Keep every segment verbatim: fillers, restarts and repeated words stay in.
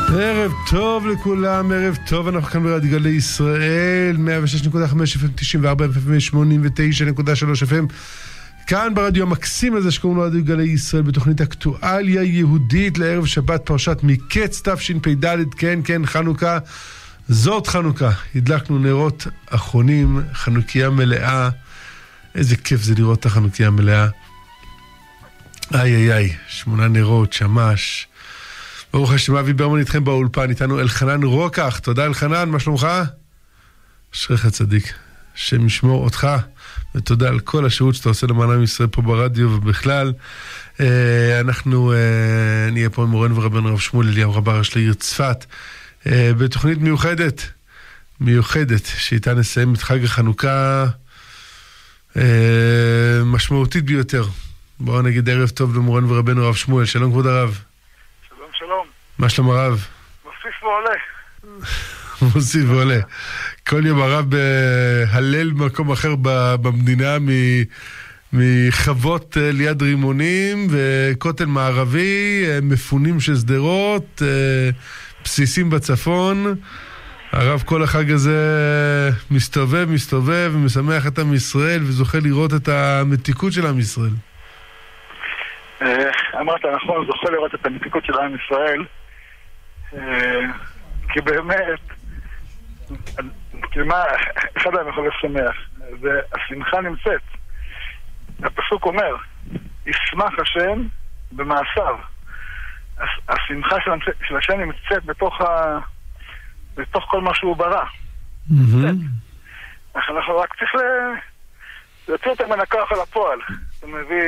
ערב טוב לכולם, ערב טוב, אנחנו כאן ברדיו גלי ישראל, מאה ושש נקודה חמש אף אם, תשעים וארבע אף אם, שמונים ותשע נקודה שלוש אף אם, כאן ברדיו המקסים הזה שקוראים לו רדיו גלי ישראל, בתוכנית אקטואליה יהודית לערב שבת פרשת מקץ תשפ"ד. כן, כן, חנוכה, זאת חנוכה, הדלקנו נרות אחרונים, חנוכיה מלאה, איזה כיף זה לראות את החנוכיה מלאה. איי איי איי, שמונה נרות, שמש. ברוך השם, אבי ברמן איתכם באולפן, איתנו אלחנן רוקח. תודה אלחנן, מה שלומך? אשריך צדיק, השם ישמור אותך, ותודה על כל השירות שאתה עושה למען עם ישראל פה ברדיו ובכלל. אה, אנחנו אה, נהיה פה עם מורנו ורבנו הרב שמואל אליהו רב הראשי לעיר צפת, אה, בתוכנית מיוחדת, מיוחדת, שאיתה נסיים את חג החנוכה אה, משמעותית ביותר. בואו נגיד ערב טוב למורנו ורבנו הרב שמואל. שלום כבוד הרב. שלום שלום. מה שלום הרב? מוסיף ועולה. מוסיף ועולה. כל יום הרב בהלל במקום אחר במדינה, מחוות ליד רימונים וכותל מערבי, מפונים של שדרות, בסיסים בצפון. הרב כל החג הזה מסתובב, מסתובב ומשמח את עם ישראל וזוכה לראות את המתיקות של עם ישראל. אמרת נכון, זוכה לראות את המתיקות של עם ישראל, כי באמת, כי מה, אחד להם יכול לשמח, והשמחה נמצאת. הפסוק אומר, ישמח השם במעשיו. השמחה של השם נמצאת בתוך ה... בתוך כל מה שהוא ברא. אנחנו רק צריך להוציא אותם מן הכוח על הפועל. אתה מביא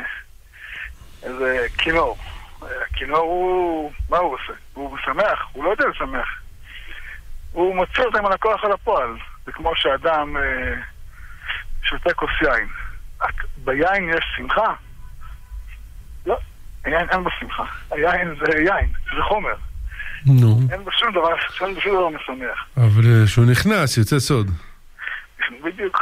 איזה כינור. הכינור הוא... מה הוא עושה? הוא משמח? הוא לא יודע לשמח. הוא מוציא אותם מן הכוח על הפועל. זה כמו שאדם שותה כוס יין. ביין יש שמחה? לא. היין אין בו שמחה. היין זה יין. זה חומר. נו. אין בו שום דבר, אין בו שום דבר משמח. אבל שהוא נכנס, יוצא סוד. בדיוק.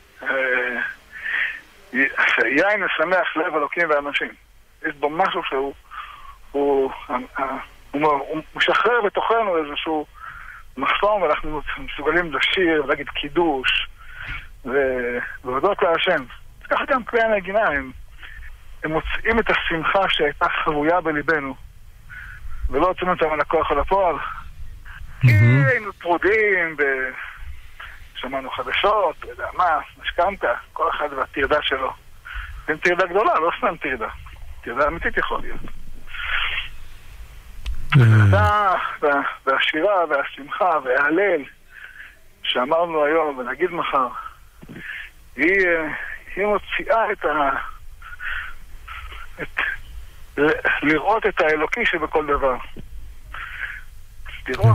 יין משמח לב אלוקים ואנשים. יש בו משהו שהוא הוא, הוא, הוא משחרר בתוכנו איזשהו מחסום, ואנחנו מסוגלים לשיר ולהגיד קידוש ולהודות להשם. ככה גם כלי הנגינה, הם, הם מוצאים את השמחה שהייתה חבויה בליבנו ולא הוצאנו אותם על הכוח על הפועל. כי היינו פרודים ושמענו חדשות, לא יודע מה, משכנת, כל אחד והתרדה שלו. אין תרדה גדולה, לא סתם תרדה. תרדה אמיתית יכול להיות. והשירה והשמחה וההלל שאמרנו היום ונגיד מחר, היא, היא מוציאה את ה... את... לראות את האלוקי שבכל דבר. לראות.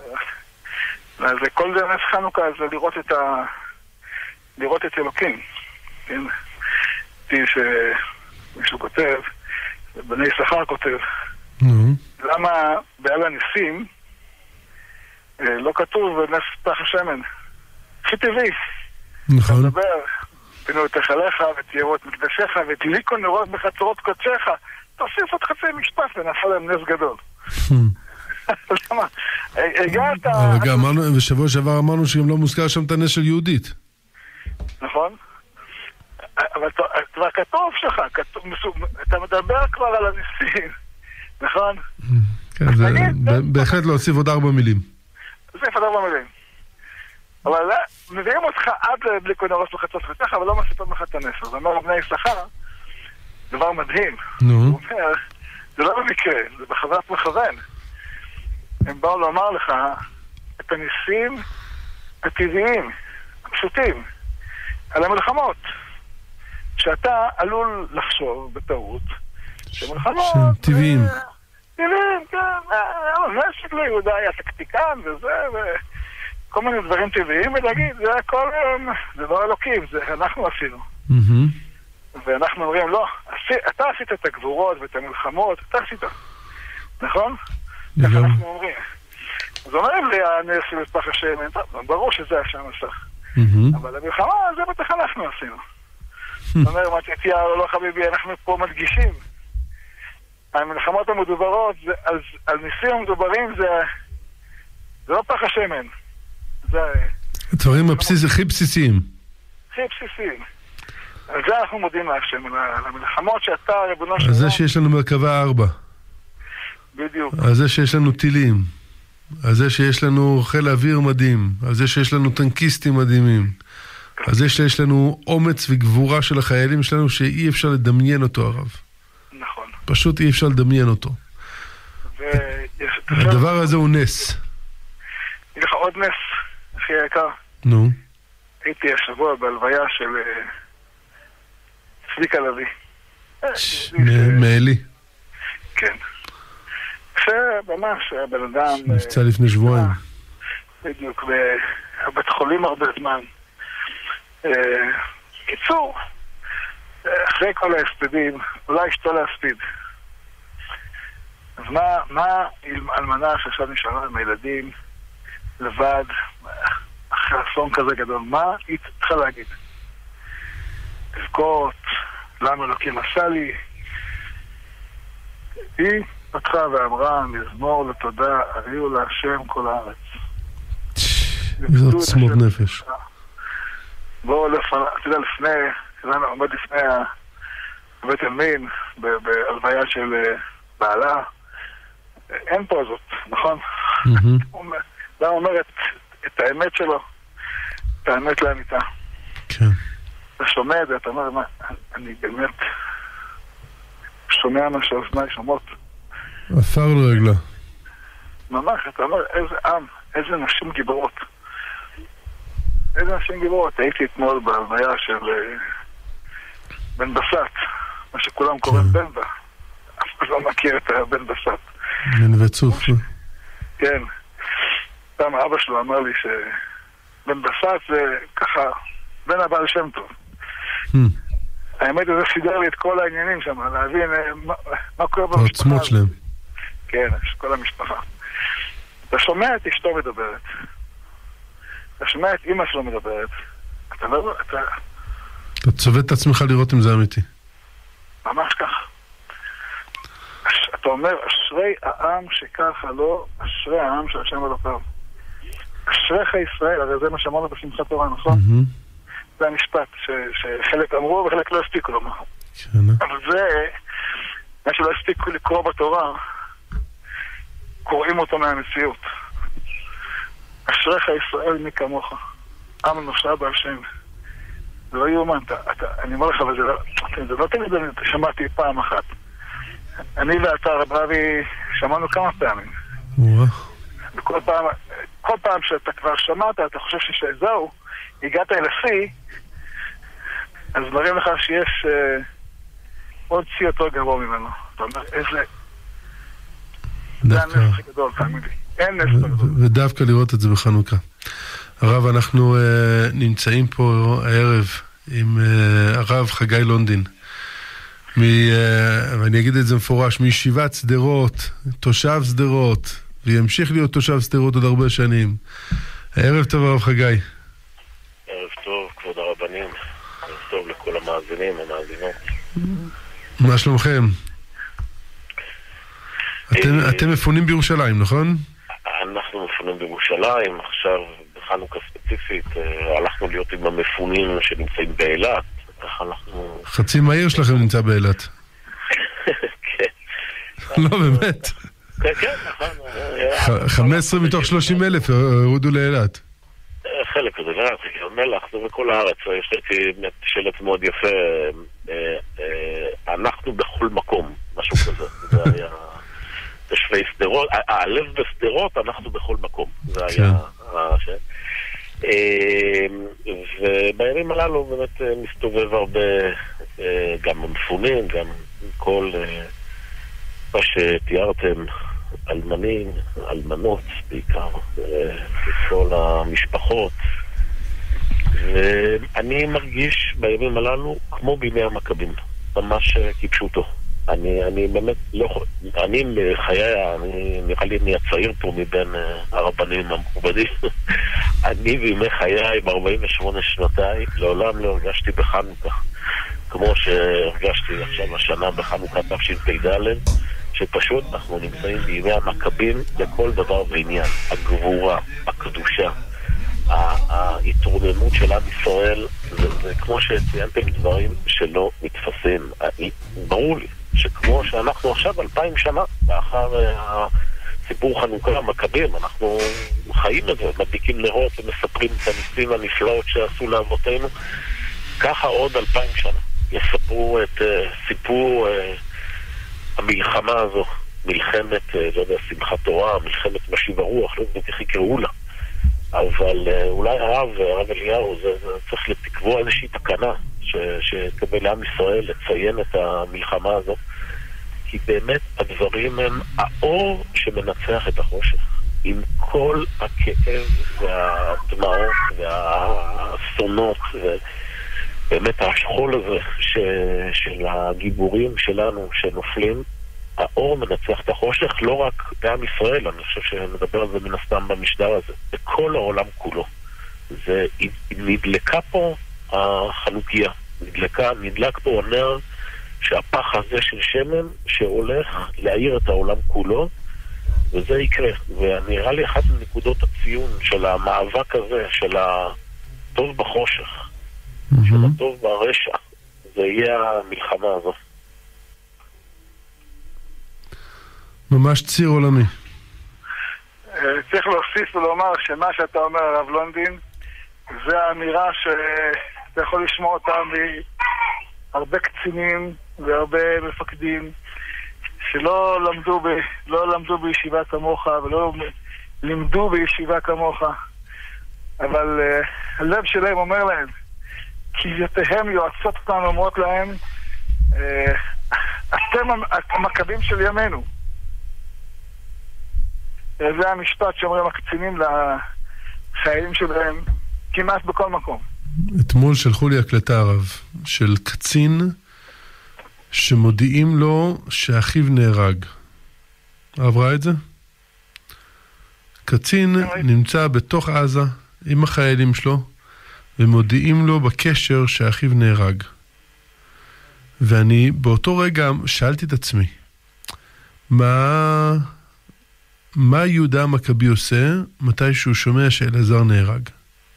אז כל זה נס חנוכה זה לראות את ה... לראות את אלוקים. כן? תראי שמישהו כותב, בני שכר כותב, למה בעל הניסים לא כתוב נס פח השמן? הכי טבעי. נכון. אתה מדבר, פינו את היכליך ותיירו את מקדשיך ותדליקו נרות בחצרות קודשיך, תוסיף עוד חצי משפט ונעשה להם נס גדול. למה? הגעת... אבל גם אמרנו, בשבוע שעבר אמרנו שגם לא מוזכר שם את הנס של יהודית. נכון. אבל כבר כתוב שלך, אתה מדבר כבר על הניסים, נכון? כן, זה בהחלט להוסיף עוד ארבע מילים. להוסיף עוד ארבע מילים. אבל מביאים אותך עד לבליקו נרוס בחצות חצך, אבל לא מסיפים לך את הנס. אז אומר בני שכר, דבר מדהים. הוא אומר, זה לא במקרה, זה בחזרת מכוון. הם באו לומר לך את הניסים הטבעיים, הפשוטים, על המלחמות. שאתה עלול לחשוב בטעות שמלחמות... שהם טבעיים. טבעיים, כן. המשק ליהודה היה טקטיקן וזה, וכל מיני דברים טבעיים, ולהגיד, זה הכל, זה לא אלוקים, זה אנחנו עשינו. ואנחנו אומרים, לא, אתה עשית את הגבורות ואת המלחמות, אתה עשית. נכון? ככה אנחנו אומרים. אז אומרים לי, הנס של פח השמן, ברור שזה השם עשה. אבל המלחמה, זה בטח אנחנו עשינו. זאת אומרת, מתתיהו, לא חביבי, אנחנו פה מדגישים המלחמות המדוברות, זה, אז על ניסים המדוברים זה, זה לא פח השמן. זה... דברים הבסיס, הכי בסיסיים. הכי בסיסיים. על זה אנחנו מודים להשם, על המלחמות שאתה, ריבונו שלנו... על זה שיש לנו מרכבה ארבע. בדיוק. על זה שיש לנו טילים. על זה שיש לנו חיל אוויר מדהים. על זה שיש לנו טנקיסטים מדהימים. על זה שיש לנו אומץ וגבורה של החיילים שלנו שאי אפשר לדמיין אותו, הרב. נכון. פשוט אי אפשר לדמיין אותו. הדבר הזה הוא נס. יש לך עוד נס, הכי יקר. נו. הייתי השבוע בהלוויה של צביקה לוי. מעלי. כן. שממש הבן אדם... נפצע לפני שבועיים. בדיוק, בבית חולים הרבה זמן. קיצור, אחרי כל ההספדים, אולי אשתו להספיד. אז מה, מה אלמנה שעכשיו נשארה עם הילדים לבד, אחרי אסון כזה גדול, מה היא צריכה להגיד? תבכות, למה אלוקים עשה לי? היא פתחה ואמרה, מזמור לתודה, הריעו להשם כל הארץ. זאת עוצמות נפש. בואו לפני, אתה יודע, לפני, אילנה עומד לפני בית עלמין, בהלוויה של בעלה, אין פה זאת, נכון? הוא אומר את האמת שלו, את האמת לאמיתה. כן. אתה שומע את זה, אתה אומר, אני באמת שומע מה שהאוזניי שומעות. עפר לרגלה. ממש, אתה אומר, איזה עם, איזה נשים גיבורות. איזה נשים גיבורות. הייתי אתמול בהלוויה של בן בסט, מה שכולם קוראים בן בה. אף אחד לא מכיר את הבן בסט. בן וצוף. כן. פעם אבא שלו אמר לי שבן בסט זה ככה בן הבעל שם טוב. האמת הזה סידר לי את כל העניינים שם, להבין מה קורה במשפחה. העוצמות שלהם. כן, כל המשפחה. אתה שומע את אשתו מדברת. אתה שומע את אמא שלו מדברת. אתה לא... אתה... אתה צובט את עצמך לראות אם זה אמיתי. ממש ככה. אתה אומר, אשרי העם שככה לא, אשרי העם של השם אלוקיו. אשריך ישראל, הרי זה מה שאמרנו בשמחת תורה, נכון? זה המשפט שחלק אמרו וחלק לא הספיקו לומר. אבל זה, מה שלא הספיקו לקרוא בתורה, קוראים אותו מהמציאות. אשריך ישראל מי כמוך, עם נושע בהשם. זה לא יאומן, אני אומר לך, אבל זה לא תמיד שמעתי פעם אחת. אני ואתה, רב רבי, שמענו כמה פעמים. וכל פעם, כל פעם שאתה כבר שמעת, אתה חושב שזהו, הגעת אל השיא, אז מראים לך שיש אה, עוד שיא יותר גבוה ממנו. אתה אומר, איזה... זה הנס הכי גדול, תאמין לי. אין נס הכי גדול. ודווקא לראות את זה בחנוכה. הרב, אנחנו אה, נמצאים פה הערב עם אה, הרב חגי לונדין. מ, uh, ואני אגיד את זה מפורש, מישיבת סדרות, תושב סדרות, וימשיך להיות תושב סדרות עוד הרבה שנים. ערב טוב, הרב חגי. ערב טוב, כבוד הרבנים. ערב טוב לכל המאזינים, המאזינות. מה שלומכם? אתם, אתם מפונים בירושלים, נכון? אנחנו מפונים בירושלים, עכשיו בחנוכה ספציפית, הלכנו להיות עם המפונים שנמצאים באילת. אנחנו... חצי מהעיר שלכם נמצא באילת. כן. לא, באמת. כן, כן, נכון. חמש עשרה מתוך שלושים אלף הורדו לאילת. חלק כזה, מלח, זה בכל הארץ. יש לי שלט מאוד יפה. אנחנו בכל מקום, משהו כזה. זה היה תושבי סדרות. הלב בסדרות, אנחנו בכל מקום. זה היה... ובימים הללו באמת מסתובב הרבה גם המפונים, גם כל מה שתיארתם, אלמנים, אלמנות בעיקר, כל המשפחות, ואני מרגיש בימים הללו כמו בימי המכבים, ממש כפשוטו. אני, אני באמת לא, אני מחיי, אני נראה לי אני הצעיר פה מבין הרבנים המכובדים. אני בימי חיי, ב-ארבעים ושמונה שנותיי, לעולם לא הרגשתי בחנוכה. כמו שהרגשתי עכשיו השנה בחנוכה תשפ"ד, שפשוט אנחנו נמצאים בימי המכבים לכל דבר בעניין. הגבורה, הקדושה, ההתרוממות של עם ישראל, זה, זה כמו שציינתם דברים שלא מתפסים. ברור לי שכמו שאנחנו עכשיו אלפיים שנה לאחר הסיפור חנוכה המכבים, אנחנו חיים את זה, מדליקים נרות ומספרים את הניסים הנפלאות שעשו לאבותינו, ככה עוד אלפיים שנה יספרו את uh, סיפור uh, המלחמה הזו, מלחמת, uh, לא יודע, שמחת תורה, מלחמת משיב הרוח, לא יודע איך יקראו לה. אבל uh, אולי הרב, הרב אליהו, זה, זה צריך לקבוע איזושהי תקנה ש, שתקבל לעם ישראל לציין את המלחמה הזו, כי באמת הדברים הם האור שמנצח את החושך. עם כל הכאב והדמעות והאסונות ובאמת השכול הזה ש, של הגיבורים שלנו שנופלים, האור מנצח את החושך לא רק בעם ישראל, אני חושב שנדבר על זה מן הסתם במשדר הזה, בכל העולם כולו. זה נדלקה פה החנוכיה, נדלקה, נדלק פה הנר שהפח הזה של שמן שהולך להאיר את העולם כולו, וזה יקרה. ונראה לי אחת מנקודות הציון של המאבק הזה, של הטוב בחושך, mm-hmm. של הטוב ברשע, זה יהיה המלחמה הזו. ממש ציר עולמי. צריך להוסיף ולומר שמה שאתה אומר, הרב לונדין, זה האמירה שאתה יכול לשמוע אותה מהרבה קצינים והרבה מפקדים שלא למדו, ב, לא למדו בישיבה כמוך ולא לימדו בישיבה כמוך, אבל uh, הלב שלהם אומר להם, כביותיהם יועצות אותנו, אומרות להם, uh, אתם המכבים של ימינו. זה המשפט שאומרים הקצינים לחיילים שלהם כמעט בכל מקום. אתמול שלחו לי הקלטה הרב של קצין שמודיעים לו שאחיו נהרג. הרב ראה את זה? קצין נמצא בתוך עזה עם החיילים שלו ומודיעים לו בקשר שאחיו נהרג. ואני באותו רגע שאלתי את עצמי, מה... מה יהודה המכבי עושה מתי שהוא שומע שאלעזר נהרג?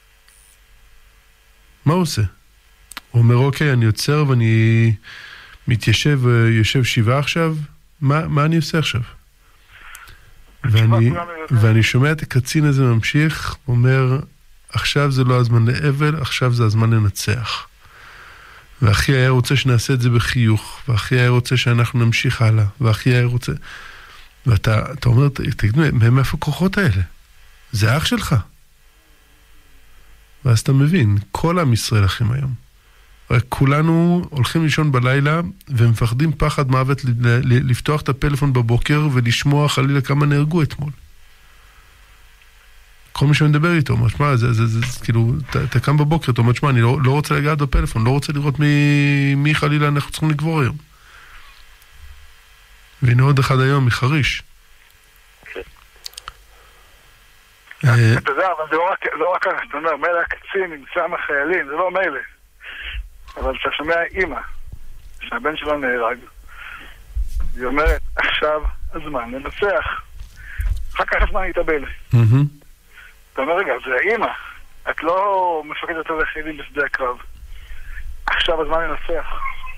מה הוא עושה? הוא אומר, אוקיי, אני יוצר ואני מתיישב, יושב שבעה עכשיו, מה, מה אני עושה עכשיו? ואני, ואני שומע את הקצין הזה ממשיך, אומר, עכשיו זה לא הזמן לאבל, עכשיו זה הזמן לנצח. ואחי היה רוצה שנעשה את זה בחיוך, ואחי היה רוצה שאנחנו נמשיך הלאה, ואחי היה רוצה... ואתה אתה אומר, תגידו, מאיפה הכוחות האלה? זה אח שלך. ואז אתה מבין, כל עם ישראל אחים היום. רק כולנו הולכים לישון בלילה, ומפחדים פחד מוות לפתוח את הפלאפון בבוקר, ולשמוע חלילה כמה נהרגו אתמול. כל מי שמדבר איתו, אומר, שמה, זה, זה, זה, זה, כאילו, אתה, אתה קם בבוקר, אתה אומר, שמה, אני לא, לא רוצה לגעת בפלאפון, לא רוצה לראות מי, מי חלילה אנחנו צריכים לגבור היום. והנה עוד אחד היום מחריש. אתה יודע, אבל זה לא רק, אתה אומר, מילא הקצין נמצא מהחיילים, זה לא מילא. אבל אתה שומע אימא, שהבן שלו נהרג, היא אומרת, עכשיו הזמן לנצח. אחר כך הזמן יתאבל. אתה אומר, רגע, זה האימא. את לא מפקדת על החיילים בשדה הקרב. עכשיו הזמן לנצח.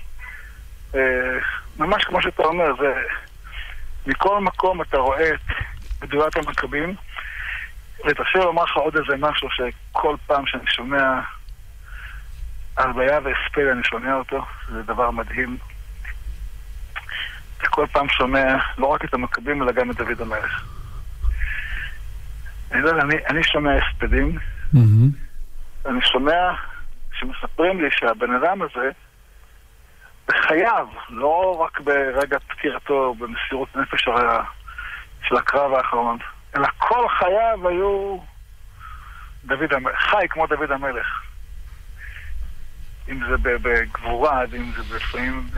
ממש כמו שאתה אומר, זה מכל מקום אתה רואה את גדולת המכבים, ותרשה לומר לך עוד איזה משהו שכל פעם שאני שומע הלוויה והספד אני שומע אותו, זה דבר מדהים. אתה כל פעם שומע לא רק את המכבים אלא גם את דוד המלך. אני, יודע, אני, אני שומע הספדים, mm-hmm. אני שומע שמספרים לי שהבן אדם הזה בחייו, לא רק ברגע פטירתו, במסירות נפש של הקרב האחרון, אלא כל חייו היו דוד המלך, חי כמו דוד המלך. אם זה בגבורה, אם זה בפעמים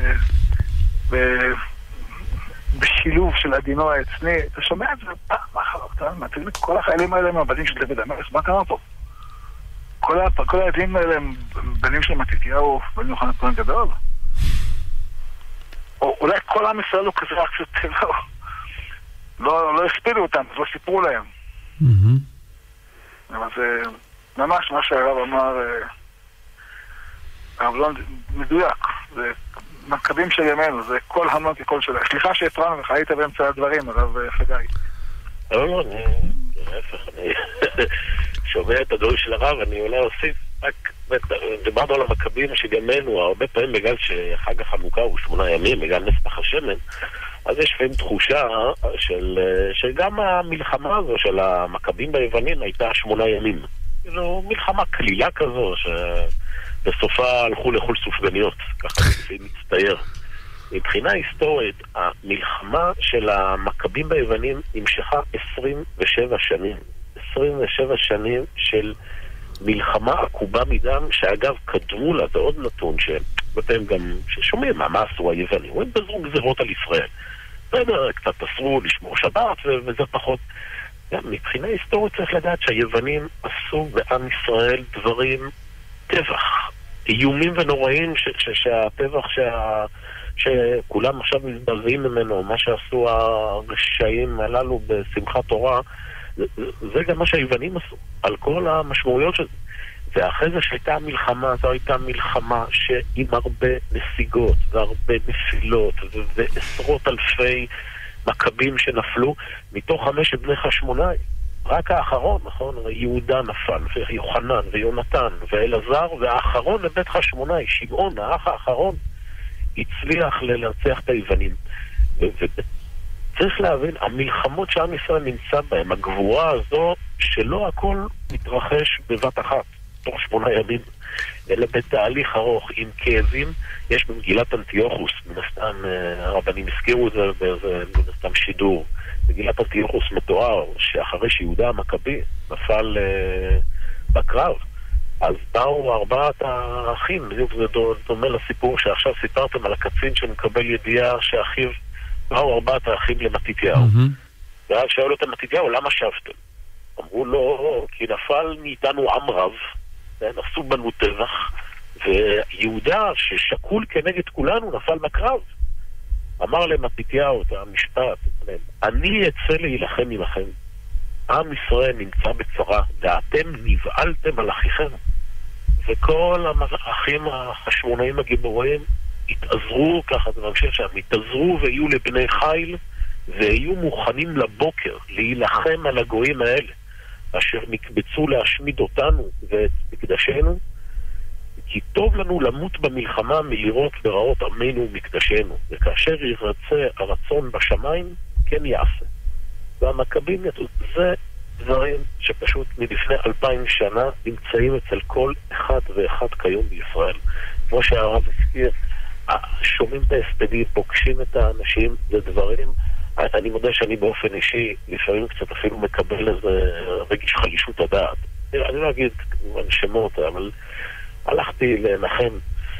בשילוב של עדינו העצני, אתה שומע את זה פעם אחר פעם, כל החיילים האלה הם הבנים של דוד המלך, מה קרה פה? כל העדים האלה הם בנים של מתתיהו, בנים יוחנן הכהן גדול. או אולי כל עם ישראל הוא כזה, קצת לא, לא, לא הספילו אותם, אז לא סיפרו להם. אבל זה ממש מה שהרב אמר, הרב לא מדויק, זה מכבים של ימינו, זה כל המון ככל שלה. סליחה שהפרענו לך, היית באמצע הדברים, הרב חגי. לא, לא, אני, להפך, אני שומע את הדברים של הרב, אני אולי אוסיף, רק דיברנו על המכבים של ימינו, הרבה פעמים בגלל שחג החנוכה הוא שמונה ימים, בגלל נס פח השמן, אז יש לפעמים תחושה של, שגם המלחמה הזו של המכבים ביוונים הייתה שמונה ימים. זו מלחמה כלילה כזו, שבסופה הלכו לאכול סופגניות, ככה זה מצטייר. מבחינה היסטורית, המלחמה של המכבים ביוונים נמשכה עשרים ושבע שנים. עשרים ושבע שנים של מלחמה עקובה מדם, שאגב קדמו לה, זה עוד נתון שבפעמים גם ששומעים מה, מה עשו היוונים, הם בזרו גזירות על ישראל. בסדר, קצת אסרו לשמור שבת וזה פחות. מבחינה היסטורית צריך לדעת שהיוונים עשו בעם ישראל דברים, טבח, איומים ונוראים ש- ש- שהטבח שה... שכולם עכשיו מזדעזעים ממנו, מה שעשו הרשעים הללו בשמחת תורה, זה, זה גם מה שהיוונים עשו, על כל המשמעויות של זה. ואחרי זה שהייתה מלחמה, זו הייתה מלחמה שעם הרבה נסיגות והרבה נפילות ו- ועשרות אלפי מכבים שנפלו מתוך חמשת בני חשמונאי. רק האחרון, נכון? יהודה נפל, ויוחנן ויונתן ואלעזר, והאחרון לבית חשמונאי, שמעון, האח האחרון, הצליח לנצח את היוונים. וצריך להבין, המלחמות שעם ישראל נמצא בהם, הגבורה הזו, שלא הכל מתרחש בבת אחת, תוך שמונה ימים, אלא בתהליך ארוך, עם כאבים. יש במגילת אנטיוכוס, מן הסתם הרבנים הזכירו את זה באיזה מן הסתם שידור, מגילת אנטיוכוס מתואר שאחרי שיהודה המכבי נפל uh, בקרב, אז באו ארבעת האחים, בדיוק זה דומה לסיפור שעכשיו סיפרתם על הקצין שמקבל ידיעה שאחיו, באו ארבעת האחים למתתיהו. Mm-hmm. ואז שאלו אותם מתתיהו, למה שבתם? אמרו לו, כי נפל מאיתנו עם רב, עשו בנו טבח, ויהודה ששקול כנגד כולנו נפל בקרב. אמר להם מתתיהו את המשפט, אני אצא להילחם עמכם. עם ישראל נמצא בצרה, ואתם נבעלתם על אחיכם. וכל האחים החשמונאים הגיבורים התעזרו, ככה זה ממשיך שם, התעזרו ויהיו לבני חיל, ויהיו מוכנים לבוקר להילחם על הגויים האלה, אשר נקבצו להשמיד אותנו ואת מקדשנו, כי טוב לנו למות במלחמה מלראות ברעות עמנו ומקדשנו, וכאשר ירצה הרצון בשמיים, כן יעשה. והמכבים יצאו, זה דברים שפשוט מלפני אלפיים שנה נמצאים אצל כל אחד ואחד כיום בישראל. כמו שהרב הזכיר, שומעים את ההספדים, פוגשים את האנשים, זה דברים, אני מודה שאני באופן אישי, לפעמים קצת אפילו מקבל איזה רגיש חלישות הדעת. אני לא אגיד שמות, אבל הלכתי לנחם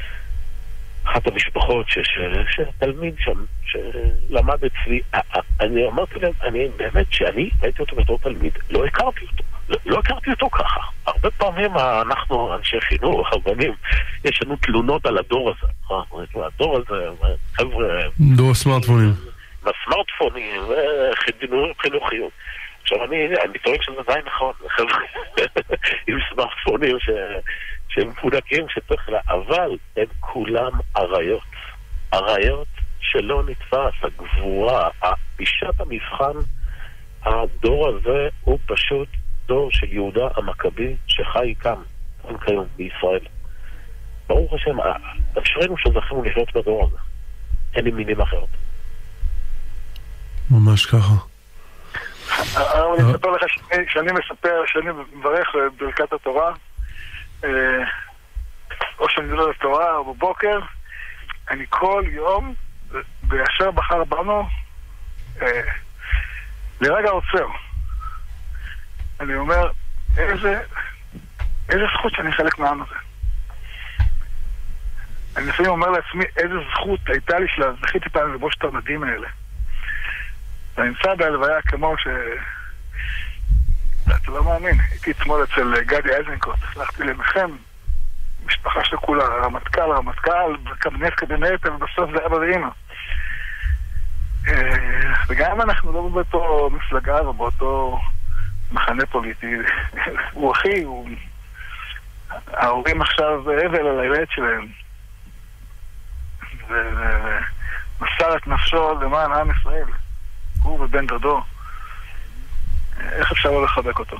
אחת המשפחות שתלמיד שם, שלמד אצלי, אני אמרתי להם, אני באמת שאני הייתי אותו בתור תלמיד, לא הכרתי אותו, לא הכרתי אותו ככה. הרבה פעמים אנחנו, אנשי חינוך, הרבנים, יש לנו תלונות על הדור הזה. הדור הזה, חבר'ה... דור הסמארטפונים. הסמארטפונים וחינוכיות. עכשיו אני, אני טוען שזה די נכון, חבר'ה, עם סמארטפונים ש... שהם מפונקים שצריך לה, אבל הם כולם עריות. עריות שלא נתפס, הגבורה, פישת המבחן, הדור הזה הוא פשוט דור של יהודה המכבי שחי כאן, כאן כיום בישראל. ברוך השם, אשרינו שזכינו לחיות בדור הזה. אין לי מילים אחרות. ממש ככה. אני אספר לך שאני מספר, שאני מברך בברכת התורה, או שאני מדבר לתורה או בבוקר, אני כל יום בישר בחר בנו לרגע עוצר. אני אומר, איזה איזה זכות שאני חלק מהעם הזה. אני לפעמים אומר לעצמי, איזה זכות הייתה לי שזכיתי פעם לבוש את המדים האלה. אני נמצא בהלוויה כמו ש... אתה לא מאמין, הייתי אתמול אצל גדי איזנקוט, הלכתי למחם, משפחה שכולה, רמטכ"ל, רמטכ"ל, קבינט קבינט, ובסוף זה אבא ואמא. וגם אנחנו לא באותו מפלגה ובאותו מחנה פוליטי. הוא אחי, הוא... ההורים עכשיו אבל על הילד שלהם. ומסר את נפשו למען עם ישראל. הוא ובן דודו. איך אפשר לא לחבק אותו?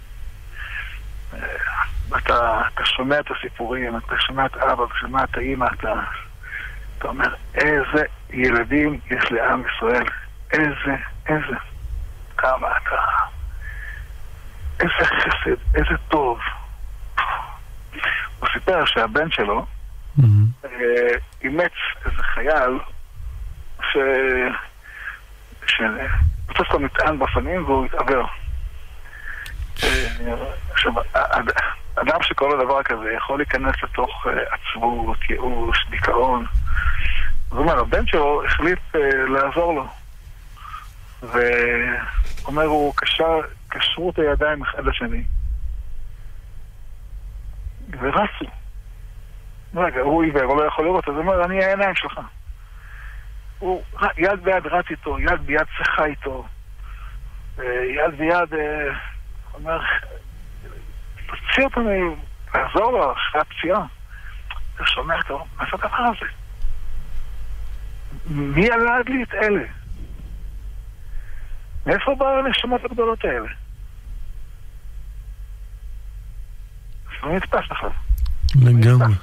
אתה, אתה שומע את הסיפורים, אתה שומע את אבא, אתה שומע את האמא, אתה, אתה אומר, איזה ילדים יש לעם ישראל. איזה, איזה. כמה אתה... איזה חסד, איזה טוב. הוא סיפר שהבן שלו mm-hmm. אה, אימץ איזה חייל ש... שפוצץ לו מטען בפנים והוא התעבר. עכשיו, אדם שכל הדבר כזה יכול להיכנס לתוך עצבות, ייאוש, דיכאון. זאת אומרת, הבן שלו החליט לעזור לו. ואומר, הוא קשר, קשרו את הידיים אחד לשני. ורצו. רגע, הוא עיוור, הוא לא יכול לראות, אז הוא אומר, אני העיניים שלך. הוא יד ביד רץ איתו, יד ביד שיחה איתו. יד ביד... אומר, תוציא אותנו, לעזור לו, אחרי הפציעה. אתה שומע אותו, מה זה הדבר הזה? מי ילד לי את אלה? מאיפה באו הנשמות הגדולות האלה? זה לא נתפס לך. לגמרי.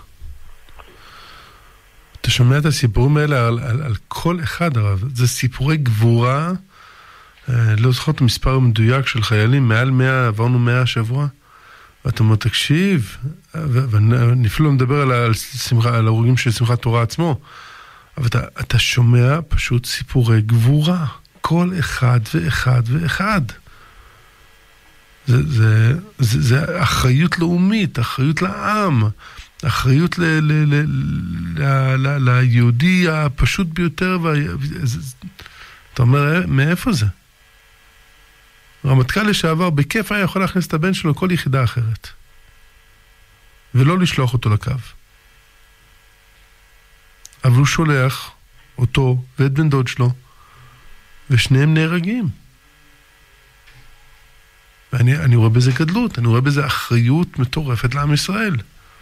אתה שומע את הסיפורים האלה על, על, על כל אחד, הרב. זה סיפורי גבורה, לא זוכר את המספר המדויק של חיילים, מעל מאה, עברנו מאה השבוע, ואתה אומר, תקשיב, ואני אפילו לא מדבר על, על, שמחה, על ההורגים של שמחת תורה עצמו, אבל אתה, אתה שומע פשוט סיפורי גבורה, כל אחד ואחד ואחד. זה, זה, זה, זה אחריות לאומית, אחריות לעם, אחריות ל, ל, ל, ל, ל, ל, ליהודי הפשוט ביותר, וה, זה, אתה אומר, מאיפה זה? רמטכ"ל לשעבר בכיף היה יכול להכניס את הבן שלו לכל יחידה אחרת. ולא לשלוח אותו לקו. אבל הוא שולח אותו ואת בן דוד שלו, ושניהם נהרגים. ואני אני רואה בזה גדלות, אני רואה בזה אחריות מטורפת לעם ישראל.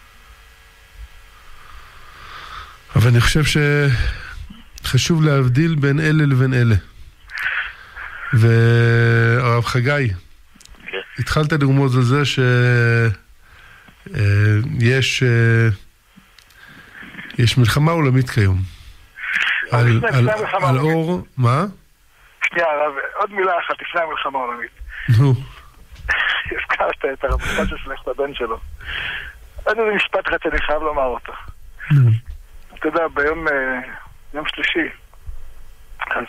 אבל אני חושב שחשוב להבדיל בין אלה לבין אלה. והרב חגי, התחלת לרמוז על זה שיש יש מלחמה עולמית כיום. על אור, מה? שנייה, הרב, עוד מילה אחת לפני המלחמה העולמית. נו. הזכרת את הרמטכ"ל ששלח את הבן שלו. עוד איזה משפט אחד שאני חייב לומר אותו. אתה יודע, ביום יום שלישי, אז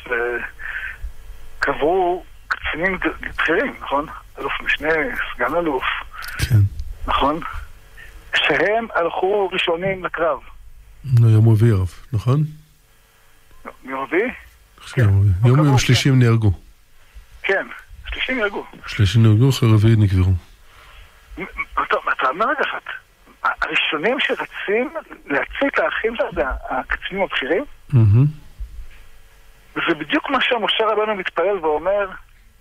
קברו קצינים בכירים, נכון? אלוף משנה, סגן אלוף. כן. נכון? שהם הלכו ראשונים לקרב. יום רביעי ערב, נכון? יום רביעי? יום יום שלישים נהרגו. כן, שלישים נהרגו. שלישים נהרגו, אחרי רביעי נקברו. טוב, אתה אומר רגע אחת. הראשונים שרצים להציק לאחים זה הקצינים הבכירים? וזה בדיוק מה שמשה רבנו מתפלל ואומר,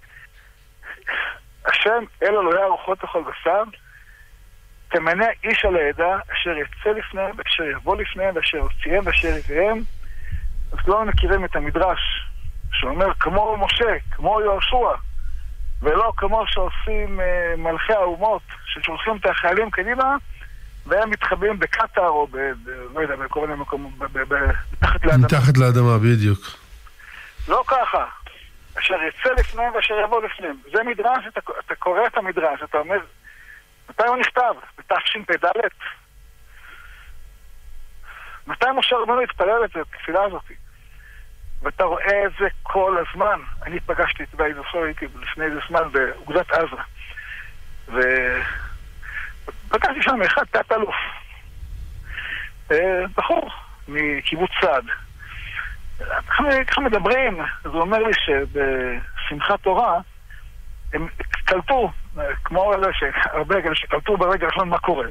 השם אל אלוהי הרוחות וכל בשר, תמנה איש על העדה אשר יצא לפניהם ואשר יבוא לפניהם ואשר יוציאם ואשר יביאם. אז לא מכירים את המדרש שאומר כמו משה, כמו יהושע, ולא כמו שעושים uh, מלכי האומות ששולחים את החיילים קדימה והם מתחבאים בקטר או ב... ב לא יודע, בכל מיני מקום, מתחת לאדמה. מתחת לאדמה, בדיוק. לא ככה. אשר יצא לפניהם ואשר יבוא לפניהם. זה מדרש, אתה, אתה קורא את המדרש, אתה אומר, מתי הוא נכתב? בתשפ"ד? מתי משה רבנו התפלל את זה, את התפילה הזאת? ואתה רואה את זה כל הזמן. אני פגשתי את באיזו הייתי לפני איזה זמן באוגדת עזה. ופגשתי שם אחד תת אלוף. בחור מקיבוץ סעד. ככה מדברים, אז הוא אומר לי שבשמחת תורה הם קלטו, כמו אלה שהרבה כאלה שקלטו ברגע האחרון מה קורה.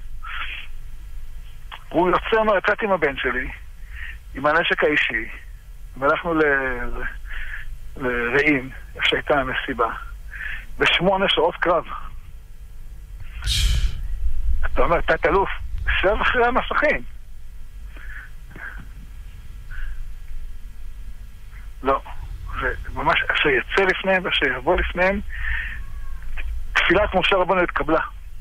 הוא יוצא מהרצת עם הבן שלי, עם הנשק האישי, והלכנו לרעים, שהייתה המסיבה, בשמונה שעות קרב. אתה אומר, תת אלוף, שב אחרי המסכים. לא, זה ממש, שיצא לפניהם ושיבוא לפניהם, תפילת משה רבנו התקבלה.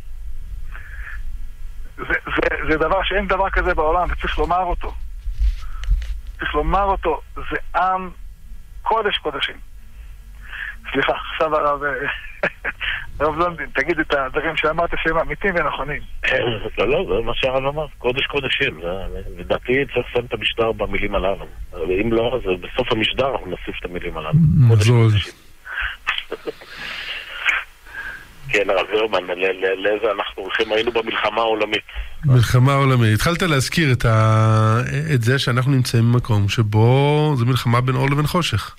זה, זה, זה דבר שאין דבר כזה בעולם, וצריך לומר אותו. צריך לומר אותו, זה עם קודש קודשים. סליחה, עכשיו הרב הרב לונדין, תגיד את הדברים שאמרת שהם אמיתיים ונכונים. לא, לא, זה מה שהרב אמר, קודש קודשים. לדעתי צריך לסיים את המשדר במילים הללו. אם לא, אז בסוף המשדר אנחנו נוסיף את המילים הללו. קודש קודשים. כן, הרב זרמן, לאיזה אנחנו הולכים, היינו במלחמה העולמית. מלחמה עולמית. התחלת להזכיר את, ה... את זה שאנחנו נמצאים במקום שבו זה מלחמה בין אור לבין חושך.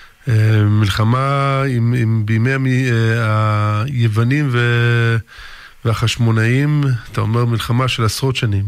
מלחמה עם, עם בימי היוונים ו... והחשמונאים, אתה אומר מלחמה של עשרות שנים.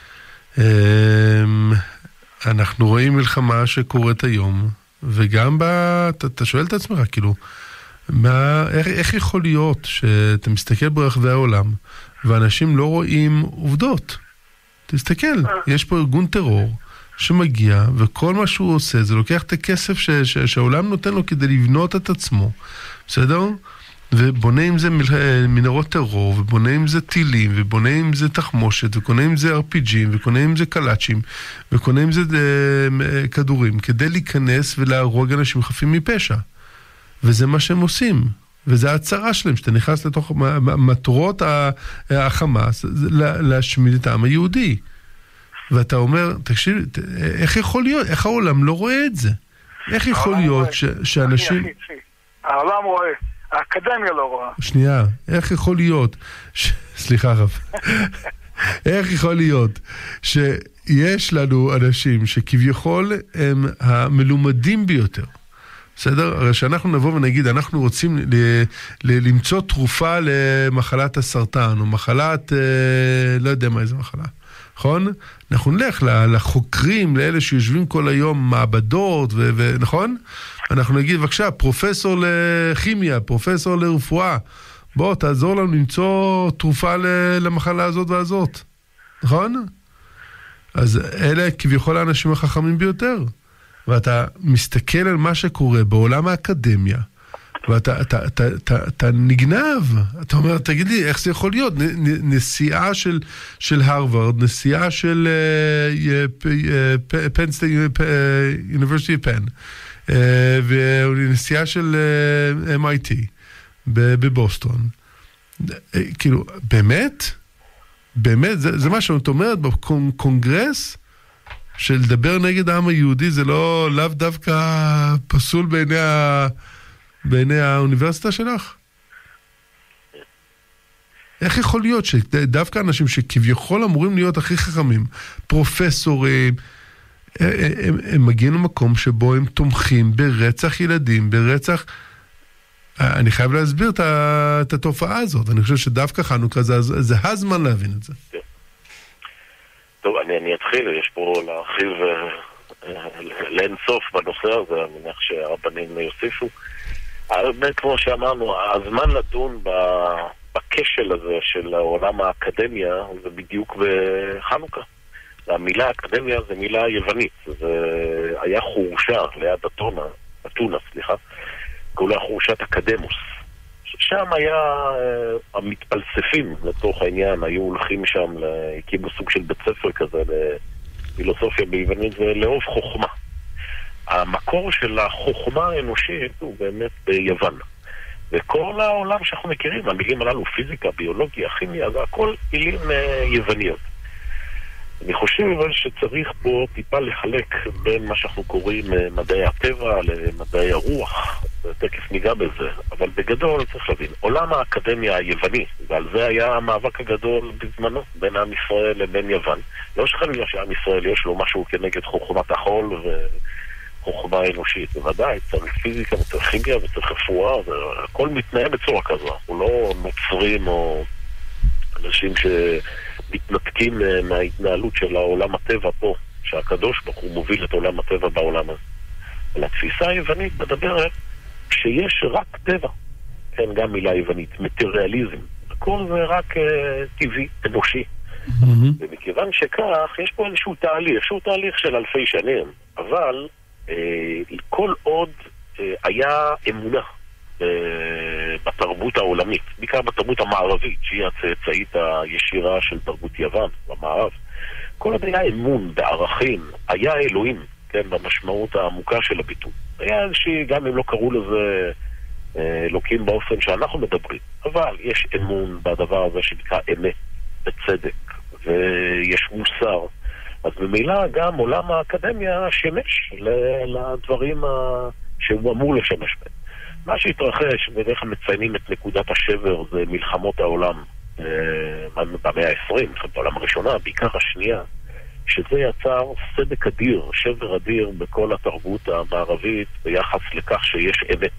אנחנו רואים מלחמה שקורית היום, וגם ב... אתה, אתה שואל את עצמך, כאילו, מה, איך, איך יכול להיות שאתה מסתכל ברחבי העולם ואנשים לא רואים עובדות? תסתכל, יש פה ארגון טרור שמגיע, וכל מה שהוא עושה זה לוקח את הכסף ש, ש, שהעולם נותן לו כדי לבנות את עצמו, בסדר? ובונה עם זה מנהרות טרור, ובונה עם זה טילים, ובונה עם זה תחמושת, וקונה עם זה אר פי ג'ים, וקונה עם זה קלאצ'ים, וקונה עם זה uh, כדורים, כדי להיכנס ולהרוג אנשים חפים מפשע. וזה מה שהם עושים, וזה ההצהרה שלהם, שאתה נכנס לתוך מטרות החמאס, להשמיד את העם היהודי. ואתה אומר, תקשיב, איך יכול להיות, איך העולם לא רואה את זה? איך יכול להיות שאנשים... העולם רואה, האקדמיה לא רואה. שנייה, איך יכול להיות, סליחה רב, איך יכול להיות שיש לנו אנשים שכביכול הם המלומדים ביותר, בסדר? הרי שאנחנו נבוא ונגיד, אנחנו רוצים ל- ל- למצוא תרופה למחלת הסרטן, או מחלת, אה, לא יודע מה איזה מחלה, נכון? אנחנו נלך לחוקרים, לאלה שיושבים כל היום מעבדות, ו- ו- נכון? אנחנו נגיד, בבקשה, פרופסור לכימיה, פרופסור לרפואה, בוא, תעזור לנו למצוא תרופה ל- למחלה הזאת והזאת, נכון? אז אלה כביכול האנשים החכמים ביותר. ואתה מסתכל על מה שקורה בעולם האקדמיה, ואתה אתה, אתה, אתה, אתה נגנב. אתה אומר, תגיד לי, איך זה יכול להיות? נסיעה של, של הרווארד, נסיעה של פן סטייט, יוניברסיטי פן, ונסיעה של אם איי טי בבוסטון. כאילו, באמת? באמת? זה, זה מה שאת אומרת בקונגרס? שלדבר נגד העם היהודי זה לא לאו דווקא פסול בעיני, ה... בעיני האוניברסיטה שלך? איך יכול להיות שדווקא אנשים שכביכול אמורים להיות הכי חכמים, פרופסורים, הם, הם, הם מגיעים למקום שבו הם תומכים ברצח ילדים, ברצח... אני חייב להסביר את, ה... את התופעה הזאת. אני חושב שדווקא חנוכה זה, זה הזמן להבין את זה. טוב, אני, אני אתחיל, יש פה להרחיב לאין סוף בנושא הזה, אני מניח שהרבנים יוסיפו. באמת, כמו שאמרנו, הזמן לדון בכשל הזה של העולם האקדמיה זה בדיוק בחנוכה. המילה אקדמיה זה מילה יוונית, זה היה חורשה ליד אתונה, אתונה, סליחה, קוראים לה חורשת אקדמוס. שם היה uh, המתפלספים לתוך העניין, היו הולכים שם, הקימו סוג של בית ספר כזה לפילוסופיה ביוונית, זה לאהוב חוכמה. המקור של החוכמה האנושית הוא באמת ביוון. וכל העולם שאנחנו מכירים, המילים הללו, פיזיקה, ביולוגיה, כימיה, זה הכל מילים uh, יווניות. אני חושב אבל שצריך פה טיפה לחלק בין מה שאנחנו קוראים מדעי הטבע למדעי הרוח, תכף ניגע בזה, אבל בגדול צריך להבין, עולם האקדמיה היווני, ועל זה היה המאבק הגדול בזמנו בין עם ישראל לבין יוון. לא שחלילה שעם ישראל יש לו משהו כנגד חוכמת החול וחוכמה אנושית, בוודאי, צריך פיזיקה וצריך כימיה וצריך רפואה, והכל מתנהל בצורה כזו, אנחנו לא נוצרים או אנשים ש... מתנתקים מההתנהלות של העולם הטבע פה, שהקדוש ברוך הוא מוביל את עולם הטבע בעולם הזה. לתפיסה היוונית מדברת שיש רק טבע, כן, גם מילה יוונית, מטריאליזם. הכל זה רק uh, טבעי, אנושי. Mm-hmm. ומכיוון שכך, יש פה איזשהו תהליך, איזשהו תהליך של אלפי שנים, אבל uh, כל עוד uh, היה אמונה uh, בתרבות העולמית, בעיקר בתרבות המערבית, שהיא הצאצאית הישירה של תרבות יוון במערב, כל עוד היה אמון בערכים, היה אלוהים, כן, במשמעות העמוקה של הביטוי. היה איזושהי, גם אם לא קראו לזה אלוקים באופן שאנחנו מדברים, אבל יש אמון בדבר הזה שנקרא אמת וצדק ויש מוסר, אז במילא גם עולם האקדמיה שמש לדברים שהוא אמור לשמש בהם. מה שהתרחש, בדרך כלל מציינים את נקודת השבר, זה מלחמות העולם במאה ה-עשרים, בעולם הראשונה, בעיקר השנייה, שזה יצר סדק אדיר, שבר אדיר בכל התרבות המערבית ביחס לכך שיש אמת.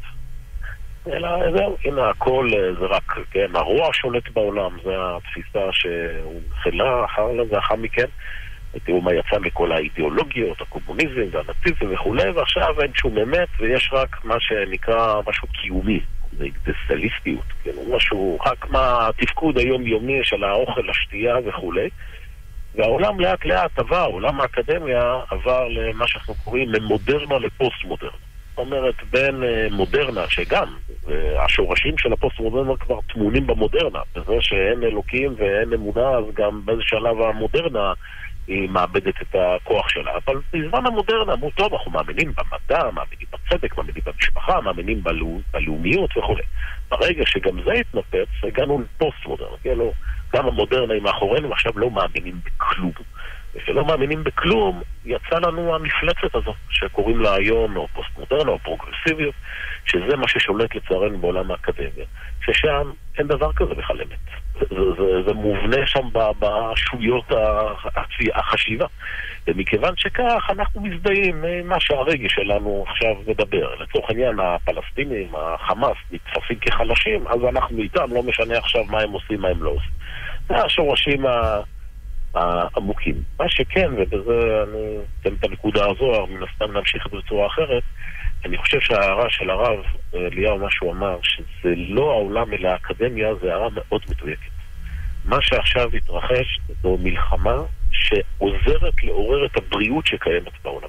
אלא זהו, הנה הכל זה רק, כן, הרוע שולט בעולם, זה התפיסה שהוא חלה אחר לאחר מכן. תראו מה יצא מכל האידיאולוגיות, הקומוניזם והנאציזם וכו', ועכשיו אין שום אמת ויש רק מה שנקרא משהו קיומי, זה אקזיסטנציאליסטיות, כן, משהו, רק מה התפקוד היומיומי של האוכל, השתייה וכו'. והעולם לאט לאט עבר, עולם האקדמיה עבר למה שאנחנו קוראים ממודרנה לפוסט מודרנה. זאת אומרת, בין מודרנה, שגם השורשים של הפוסט מודרנה כבר תמונים במודרנה, בזה שאין אלוקים ואין אמונה, אז גם באיזה שלב המודרנה היא מאבדת את הכוח שלה. אבל בזמן המודרנה אמרו, טוב, אנחנו מאמינים במדע, מאמינים בצדק, מאמינים במשפחה, מאמינים בלאו, בלאומיות וכו'. ברגע שגם זה התנפץ, הגענו לפוסט מודרנה, כאילו, גם המודרנה היא מאחורינו, עכשיו לא מאמינים בכלום. ושלא מאמינים בכלום, יצא לנו המפלצת הזו, שקוראים לה היום או פוסט-מודרנה או פרוגרסיביות, שזה מה ששולט לצערנו בעולם האקדמיה. ששם אין דבר כזה בכלל אמת. זה, זה, זה, זה מובנה שם בשויות החשיבה. ומכיוון שכך, אנחנו מזדהים מה שהרגש שלנו עכשיו מדבר. לצורך העניין, הפלסטינים, החמאס, נתפסים כחלשים, אז אנחנו איתם, לא משנה עכשיו מה הם עושים, מה הם לא עושים. זה השורשים ה... העמוקים. מה שכן, ובזה אני אתן את הנקודה הזו, מן הסתם נמשיך את זה בצורה אחרת, אני חושב שההערה של הרב אליהו, מה שהוא אמר, שזה לא העולם אלא האקדמיה, זה הערה מאוד מדויקת. מה שעכשיו התרחש זו מלחמה שעוזרת לעורר את הבריאות שקיימת בעולם.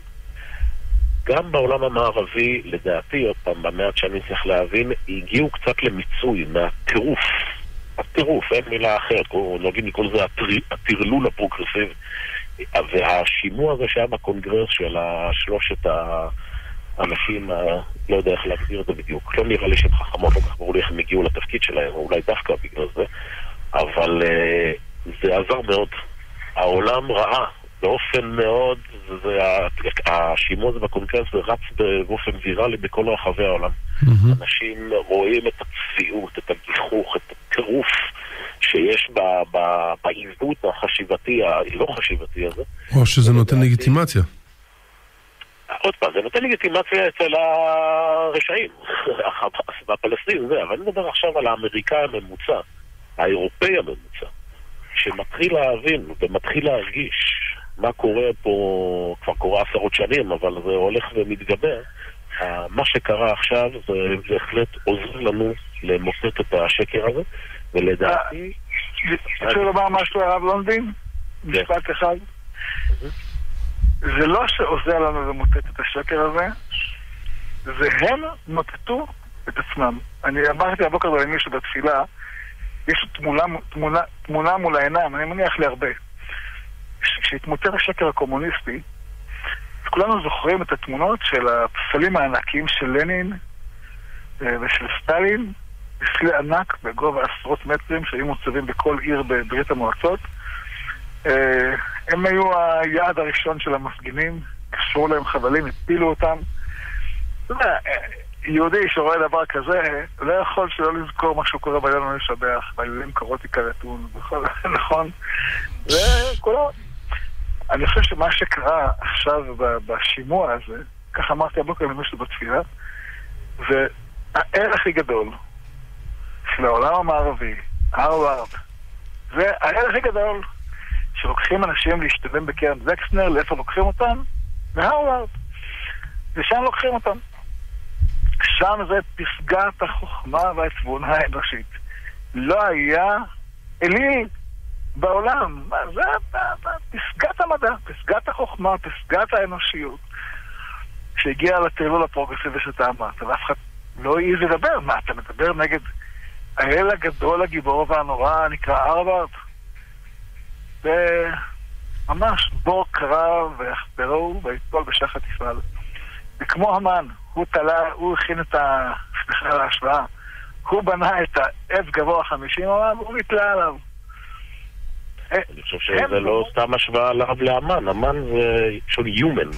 גם בעולם המערבי, לדעתי, עוד פעם, במעט שאני צריך להבין, הגיעו קצת למיצוי מהטירוף. הטירוף, אין מילה אחרת, נוגעים לקרוא לזה הטרלול הפרוגרסיבי. והשימוע הזה שהיה בקונגרס של שלושת האנשים, לא יודע איך להגדיר את זה בדיוק, לא נראה לי שהם חכמות, לא כך ברור לי איך הם הגיעו לתפקיד שלהם, אולי דווקא בגלל זה, אבל זה עזר מאוד. העולם ראה באופן מאוד, זה, השימוע הזה בקונגרס זה רץ באופן ויראלי בכל רחבי העולם. Mm-hmm. אנשים רואים את הצביעות, את הגיחוך, את הטירוף שיש בעיוות החשיבתי, הלא חשיבתי הזה. או שזה נותן לגיטימציה. עוד פעם, זה נותן לגיטימציה אצל הרשעים, והפלסטינים זה, אבל אני מדבר עכשיו על האמריקאי הממוצע, האירופאי הממוצע, שמתחיל להבין ומתחיל להרגיש מה קורה פה, כבר קורה עשרות שנים, אבל זה הולך ומתגבר. מה שקרה עכשיו זה בהחלט עוזר לנו למוסט את השקר הזה, ולדעתי... אפשר לומר משהו הרב לונדין? משפט אחד. זה לא שעוזר לנו למוסט את השקר הזה, זה הם מוטטו את עצמם. אני אמרתי הבוקר למישהו בתפילה, יש תמונה, תמונה, תמונה מול העיניים, אני מניח להרבה. כשהתמוטט השקר הקומוניסטי, אז כולנו זוכרים את התמונות של הפסלים הענקיים של לנין ושל סטלין, פסלי ענק בגובה עשרות מטרים שהיו מוצבים בכל עיר בברית המועצות. הם היו היעד הראשון של המפגינים, קשרו להם חבלים, הפילו אותם. יהודי שרואה דבר כזה, לא יכול שלא לזכור מה שהוא קורא בעלינו לשבח, בעלילים קורות יקרתון, נכון? וכולו. אני חושב שמה שקרה עכשיו בשימוע הזה, כך אמרתי הבוקר למישהו בתפילה, זה הערך הכי גדול של העולם המערבי, הרווארד, זה הערך הכי גדול שלוקחים אנשים להשתלם בקרן וקסנר, לאיפה לוקחים אותם? מהרווארד. ושם לוקחים אותם. שם זה פסגת החוכמה והתבונה האנושית. לא היה אליל בעולם. זה פסגת המדע, פסגת החוכמה, פסגת האנושיות, שהגיעה לטרלול הפרוגרסיבי שאתה אמרת, ואף אחד לא העז לדבר. מה, אתה מדבר נגד האל הגדול, הגיבור והנורא, נקרא הרווארד? וממש בור קרב ויחפרו ויפול בשחת ישראל. וכמו המן, הוא תלה, הוא הכין את ה... סליחה על ההשוואה, הוא בנה את העץ גבוה חמישים, והוא נתלה עליו. אני חושב שזה לא סתם השוואה עליו לאמן. אמן זה של human.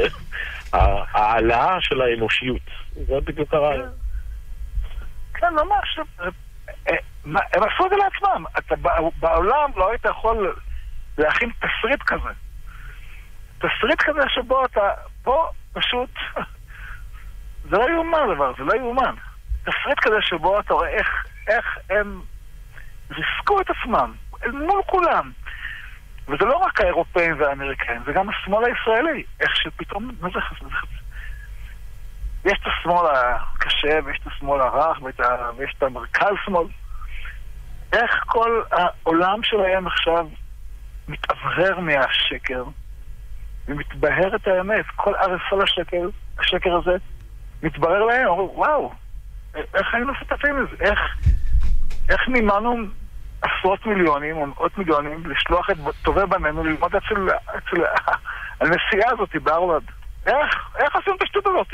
העלאה של האנושיות. זה בדיוק הרעיון. כן, ממש. הם עשו את זה לעצמם. בעולם לא היית יכול להכין תסריט כזה. תסריט כזה שבו אתה... פה פשוט... זה לא יאומן דבר, זה לא יאומן. תסריט כזה שבו אתה רואה איך, איך הם ריסקו את עצמם מול כולם. וזה לא רק האירופאים והאמריקאים, זה גם השמאל הישראלי. איך שפתאום... מה זה חסר? יש את השמאל הקשה, ויש את השמאל הרך, ויש את המרכז שמאל. איך כל העולם שלהם עכשיו מתעברר מהשקר, ומתבהר את האמת. כל ערפל השקר, השקר הזה, מתברר להם, אומרים, וואו, איך היינו שותפים לזה? איך, איך מימנו עשרות מיליונים או מאות מיליונים לשלוח את טובי בנינו ללמוד אצל, אצל הנסיעה הזאת בהרווארד? איך, איך עשינו את השטות הזאת?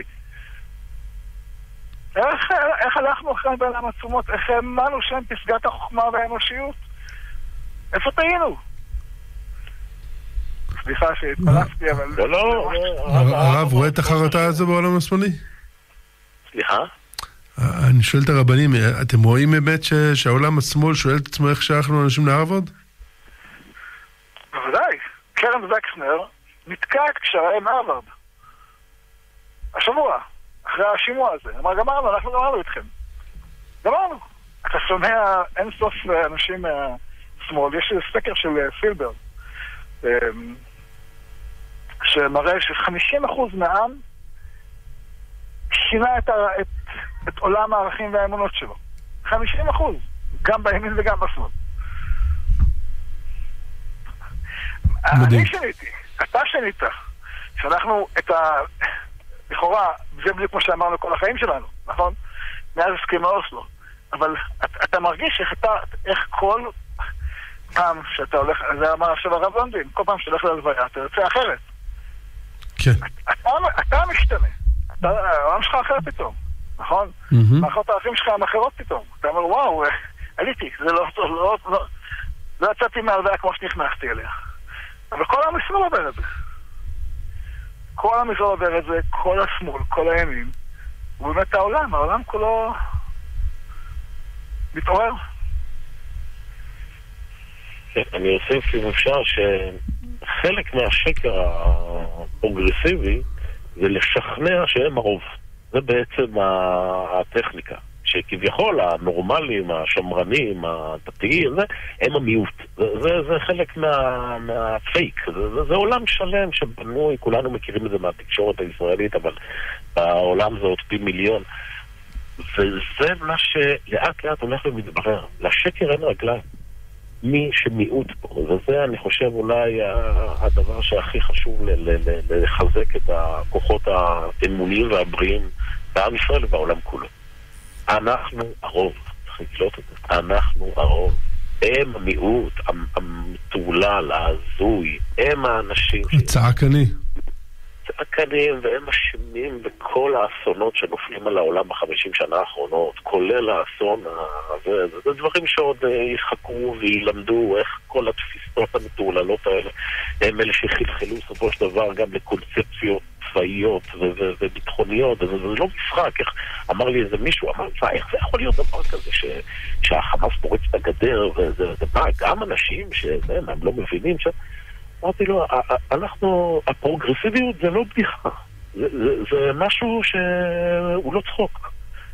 איך, איך הלכנו אחרי בעולם עצומות? איך האמנו שהם פסגת החוכמה והאנושיות? איפה טעינו? סליחה שהתפלצתי, אבל... לא, לא... הרב, רואה את החרטה הזו בעולם השמאלי? סליחה? אני שואל את הרבנים, אתם רואים באמת שהעולם השמאל שואל את עצמו איך שאנחנו אנשים להרווארד? בוודאי. קרן וקסנר נתקע את קשרי עם הרווארד. השבוע, אחרי השימוע הזה. אמר, גמרנו, אנחנו גמרנו איתכם. גמרנו. אתה שומע אין סוף אנשים מהשמאל. יש סקר של פילברג, שמראה ש-חמישים אחוז מהעם שינה את, ה... את, את עולם הערכים והאמונות שלו. חמישים אחוז. גם בימין וגם בשמאל. אני שניתי. אתה שנית. שאנחנו את ה... לכאורה, זה בדיוק כמו שאמרנו כל החיים שלנו, נכון? מאז הסכמי אוסלו. אבל אתה, אתה מרגיש איך אתה, איך כל פעם שאתה הולך, זה אמר עכשיו הרב לונדין, כל פעם שאתה הולך להלוויה, אתה יוצא אחרת. כן. אתה, אתה משתנה. אתה, העולם שלך אחר פתאום, נכון? מערכות הערכים שלך הם אחרות פתאום. אתה אומר, וואו, עליתי, זה לא, לא, לא, לא יצאתי מהלוויה כמו שנכנסתי אליה. אבל כל העם ישראל עובר את זה. כל העם ישראל עובר את זה, כל השמאל, כל הימין. הוא באמת העולם, העולם כולו מתעורר. אני אוסיף אם אפשר שחלק מהשקר הפרוגרסיבי זה לשכנע שהם הרוב. זה בעצם הטכניקה. שכביכול הנורמלים, השמרנים, הדתיים, הם המיעוט. זה, זה, זה חלק מה, מהפייק. זה, זה, זה עולם שלם שבנוי, כולנו מכירים את זה מהתקשורת הישראלית, אבל בעולם זה עוד פי מיליון. וזה מה שלאט לאט הולך ומתברר. לשקר אין רגליים. מי שמיעוט פה, וזה אני חושב אולי הדבר שהכי חשוב לחזק את הכוחות האמוניים והבריאים בעם ישראל ובעולם כולו. אנחנו הרוב, צריך לקלוט את זה, אנחנו הרוב, הם המיעוט, המטולל, ההזוי, הם האנשים הצעקני צעקנים, והם אשמים בכל האסונות שנופלים על העולם בחמישים שנה האחרונות, כולל האסון הזה. זה דברים שעוד יחקרו וילמדו איך כל התפיסות המטורללות האלה הם אלה שחלחלו בסופו של דבר גם לקונספציות צבאיות וביטחוניות. זה לא משחק. איך אמר לי איזה מישהו, אמר, איך זה יכול להיות דבר כזה שהחמאס פורץ את הגדר, וזה בא גם אנשים שהם לא מבינים ש... אמרתי לו, אנחנו, הפרוגרסיביות זה לא בדיחה, זה, זה, זה משהו שהוא לא צחוק.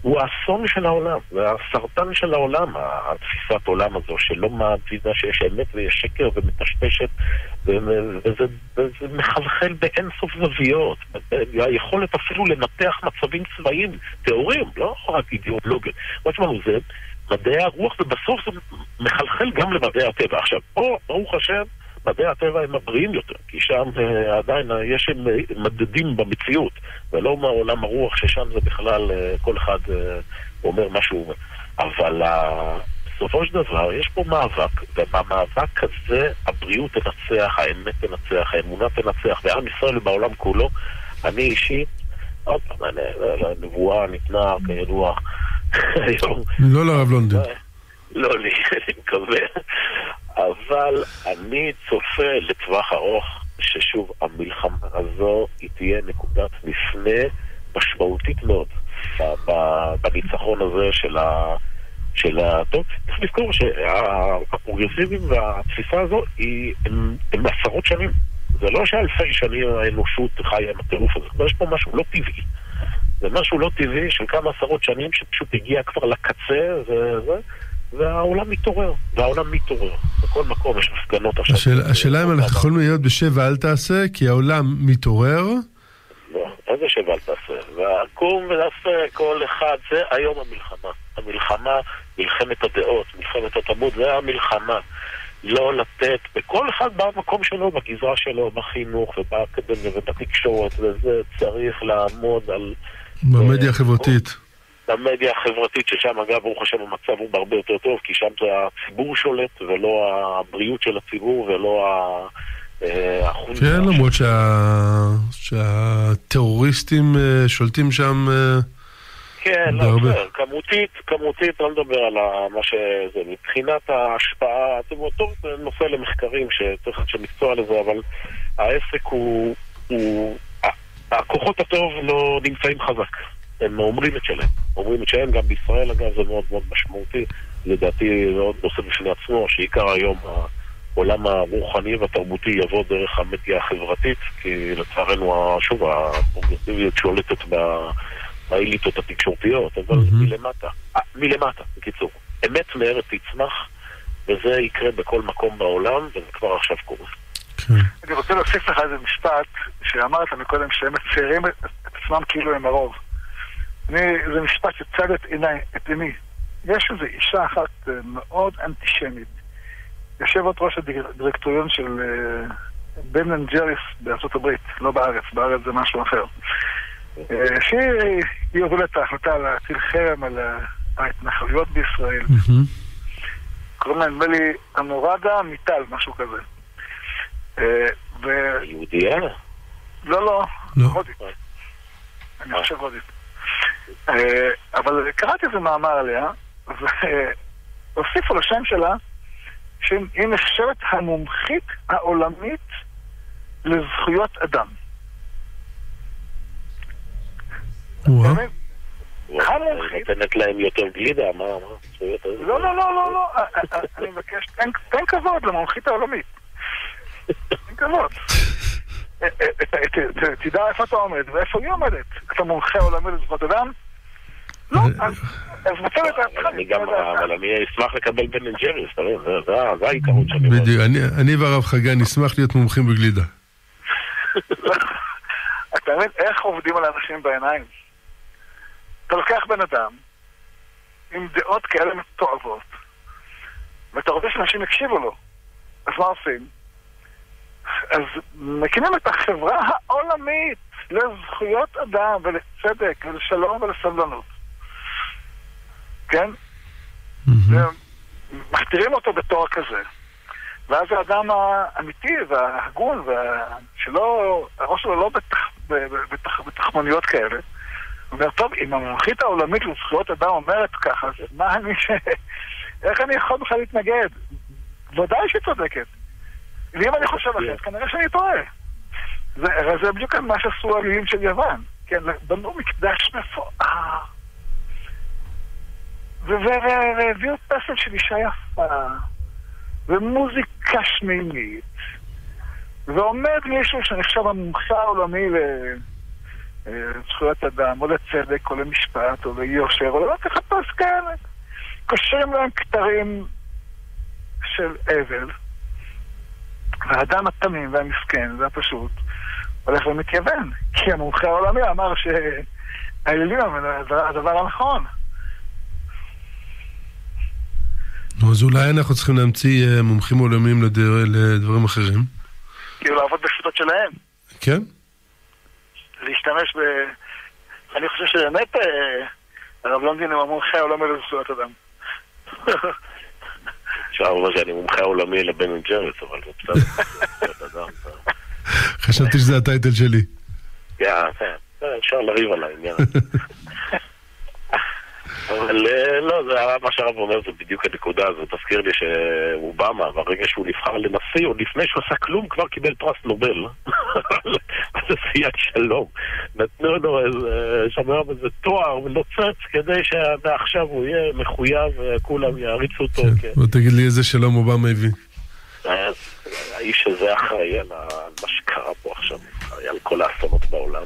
הוא האסון של העולם, והסרטן של העולם, התפיסת עולם הזו, שלא מעבידה שיש אמת ויש שקר ומטשטשת, וזה, וזה מחלחל באין סוף זוויות. היכולת אפילו לנתח מצבים צבאיים, תיאוריים, לא רק אידיאולוגיה. מה שאמרנו, זה מדעי הרוח, ובסוף זה מחלחל גם למדעי הטבע. עכשיו, פה, ברוך השם, מדעי הטבע הם הבריאים יותר, כי שם uh, עדיין uh, יש הם uh, מדדים במציאות, ולא מעולם הרוח ששם זה בכלל uh, כל אחד uh, אומר משהו. אבל uh, בסופו של דבר יש פה מאבק, ובמאבק הזה הבריאות תנצח, האמת תנצח, האמונה תנצח, ועם ישראל בעולם כולו. אני אישי, עוד פעם, הנבואה ניתנה כידוע היום. לא לרב לונדון. לא לי, אני מקווה. אבל אני צופה לטווח ארוך ששוב המלחמה הזו היא תהיה נקודת מפנה משמעותית מאוד בניצחון הזה של ה... של ה... טוב, צריך לזכור שהפרוגרסיבים והתפיסה הזו היא, הם, הם עשרות שנים. זה לא שאלפי שנים האנושות חיה עם הטירוף הזה. יש פה משהו לא טבעי. זה משהו לא טבעי של כמה עשרות שנים שפשוט הגיע כבר לקצה וזה, והעולם מתעורר, והעולם מתעורר. בכל מקום יש הפגנות עכשיו. השאלה, השאלה אם אנחנו יכולים להיות בשבע אל תעשה, כי העולם מתעורר. לא, איזה שבע אל תעשה? והקום ולעשה כל אחד, זה היום המלחמה. המלחמה, מלחמת הדעות, מלחמת התרבות, זה המלחמה. לא לתת, בכל אחד במקום שלו, בגזרה שלו, בחינוך ובאקדמיה ובתקשורת, וזה צריך לעמוד על... במדיה החברתית. במדיה החברתית, ששם אגב, ברוך השם, המצב הוא הרבה יותר טוב, כי שם זה הציבור שולט, ולא הבריאות של הציבור, ולא החונטה. כן, למרות שהטרוריסטים שולטים שם... כן, לא, בסדר, כמותית, כמותית, לא לדבר על מה שזה, מבחינת ההשפעה, זה טוב, זה נושא למחקרים שצריך שמקצוע לזה, אבל העסק הוא, הוא, הכוחות הטוב לא נמצאים חזק, הם אומרים את שלהם, אומרים את שלהם, גם בישראל אגב זה מאוד מאוד משמעותי, לדעתי זה עוד נושא בפני עצמו, שעיקר היום העולם הרוחני והתרבותי יבוא דרך המדיה החברתית, כי לצערנו, שוב, הפרוגרסיביות שולטת ב... האליטות התקשורתיות, אבל mm-hmm. מלמטה, 아, מלמטה, בקיצור. אמת מארץ תצמח, וזה יקרה בכל מקום בעולם, וזה כבר עכשיו קורה. Okay. אני רוצה להוסיף לך איזה משפט, שאמרת מקודם שהם מציירים את עצמם כאילו הם הרוב. אני, זה משפט שצד את עיניי, את עיני. יש איזו אישה אחת מאוד אנטישמית, יושבת ראש הדירקטוריון של בן אנד ג'ריס בארצות הברית, לא בארץ, בארץ זה משהו אחר. שהיא הובילה את ההחלטה להטיל חרם על ההתנחלויות בישראל. קוראים לה, נדמה לי, אמורדה מיטל, משהו כזה. יהודיה? לא, לא, הודית. אני חושב הודית. אבל קראתי איזה מאמר עליה, והוסיפו לשם שלה שהיא נחשבת המומחית העולמית לזכויות אדם. נתנת להם יותר גלידה, מה? לא, לא, לא, לא, לא, אני מבקש, תן כבוד למומחית העולמית. תן כבוד. תדע איפה אתה עומד ואיפה היא עומדת. אתה מומחה עולמי לזכויות אדם? לא, אז מצא את ההתחלה. אבל אני אשמח לקבל בן אנד ג'ריס, זה העיקרון שאני אומר. בדיוק, אני והרב חגי נשמח להיות מומחים בגלידה. אתה מבין איך עובדים על האנשים בעיניים? אתה לוקח בן אדם עם דעות כאלה מתועבות ואתה רוצה שאנשים יקשיבו לו, אז מה עושים? אז מקימים את החברה העולמית לזכויות אדם ולצדק ולשלום ולסבלנות, כן? ומכתירים אותו בתור כזה, ואז האדם האמיתי וההגון שלא, הראש שלו לא בתחמוניות כאלה, אומר, טוב, אם המומחית העולמית לזכויות אדם אומרת ככה, אז מה אני ש... איך אני יכול בכלל להתנגד? ודאי שהיא צודקת. ואם אני חושב אחרת, כנראה שאני טועה. זה, זה בדיוק מה שעשו המילים של יוון. כן, בנו מקדש מפואר. והביאו פסל של אישה יפה, ומוזיקה שמימית, ועומד מישהו שנחשב המומחה העולמי ל... זכויות אדם, או לצדק, או למשפט, או ליושר, או לא תחפש כאלה. קושרים להם כתרים של אבל, והאדם התמים והמסכן, זה הפשוט, הולך ומתייוון, כי המומחה העולמי אמר שהאלילים הם הדבר הנכון. אז אולי אנחנו צריכים להמציא מומחים עולמיים לדברים אחרים? כאילו לעבוד בשיטות שלהם. כן? להשתמש ב... אני חושב שבאמת הרב לונדין הוא המומחה העולמי לזכויות אדם. אפשר לומר שאני מומחה עולמי לבן וג'רס, אבל זה בסדר. חשבתי שזה הטייטל שלי. כן, אפשר לריב על העניין. אבל לא, מה שהרב אומר זה בדיוק הנקודה הזאת. תזכיר לי שאובמה, ברגע שהוא נבחר לנשיא, עוד לפני שהוא עשה כלום, כבר קיבל פרס נובל. אז זה עשיית שלום. נתנו לו שמר בזה תואר ולוצץ כדי שמעכשיו הוא יהיה מחויב וכולם יעריצו אותו. בוא תגיד לי איזה שלום אובמה הביא. האיש הזה אחראי על מה שקרה פה עכשיו, אחראי על כל האסונות בעולם.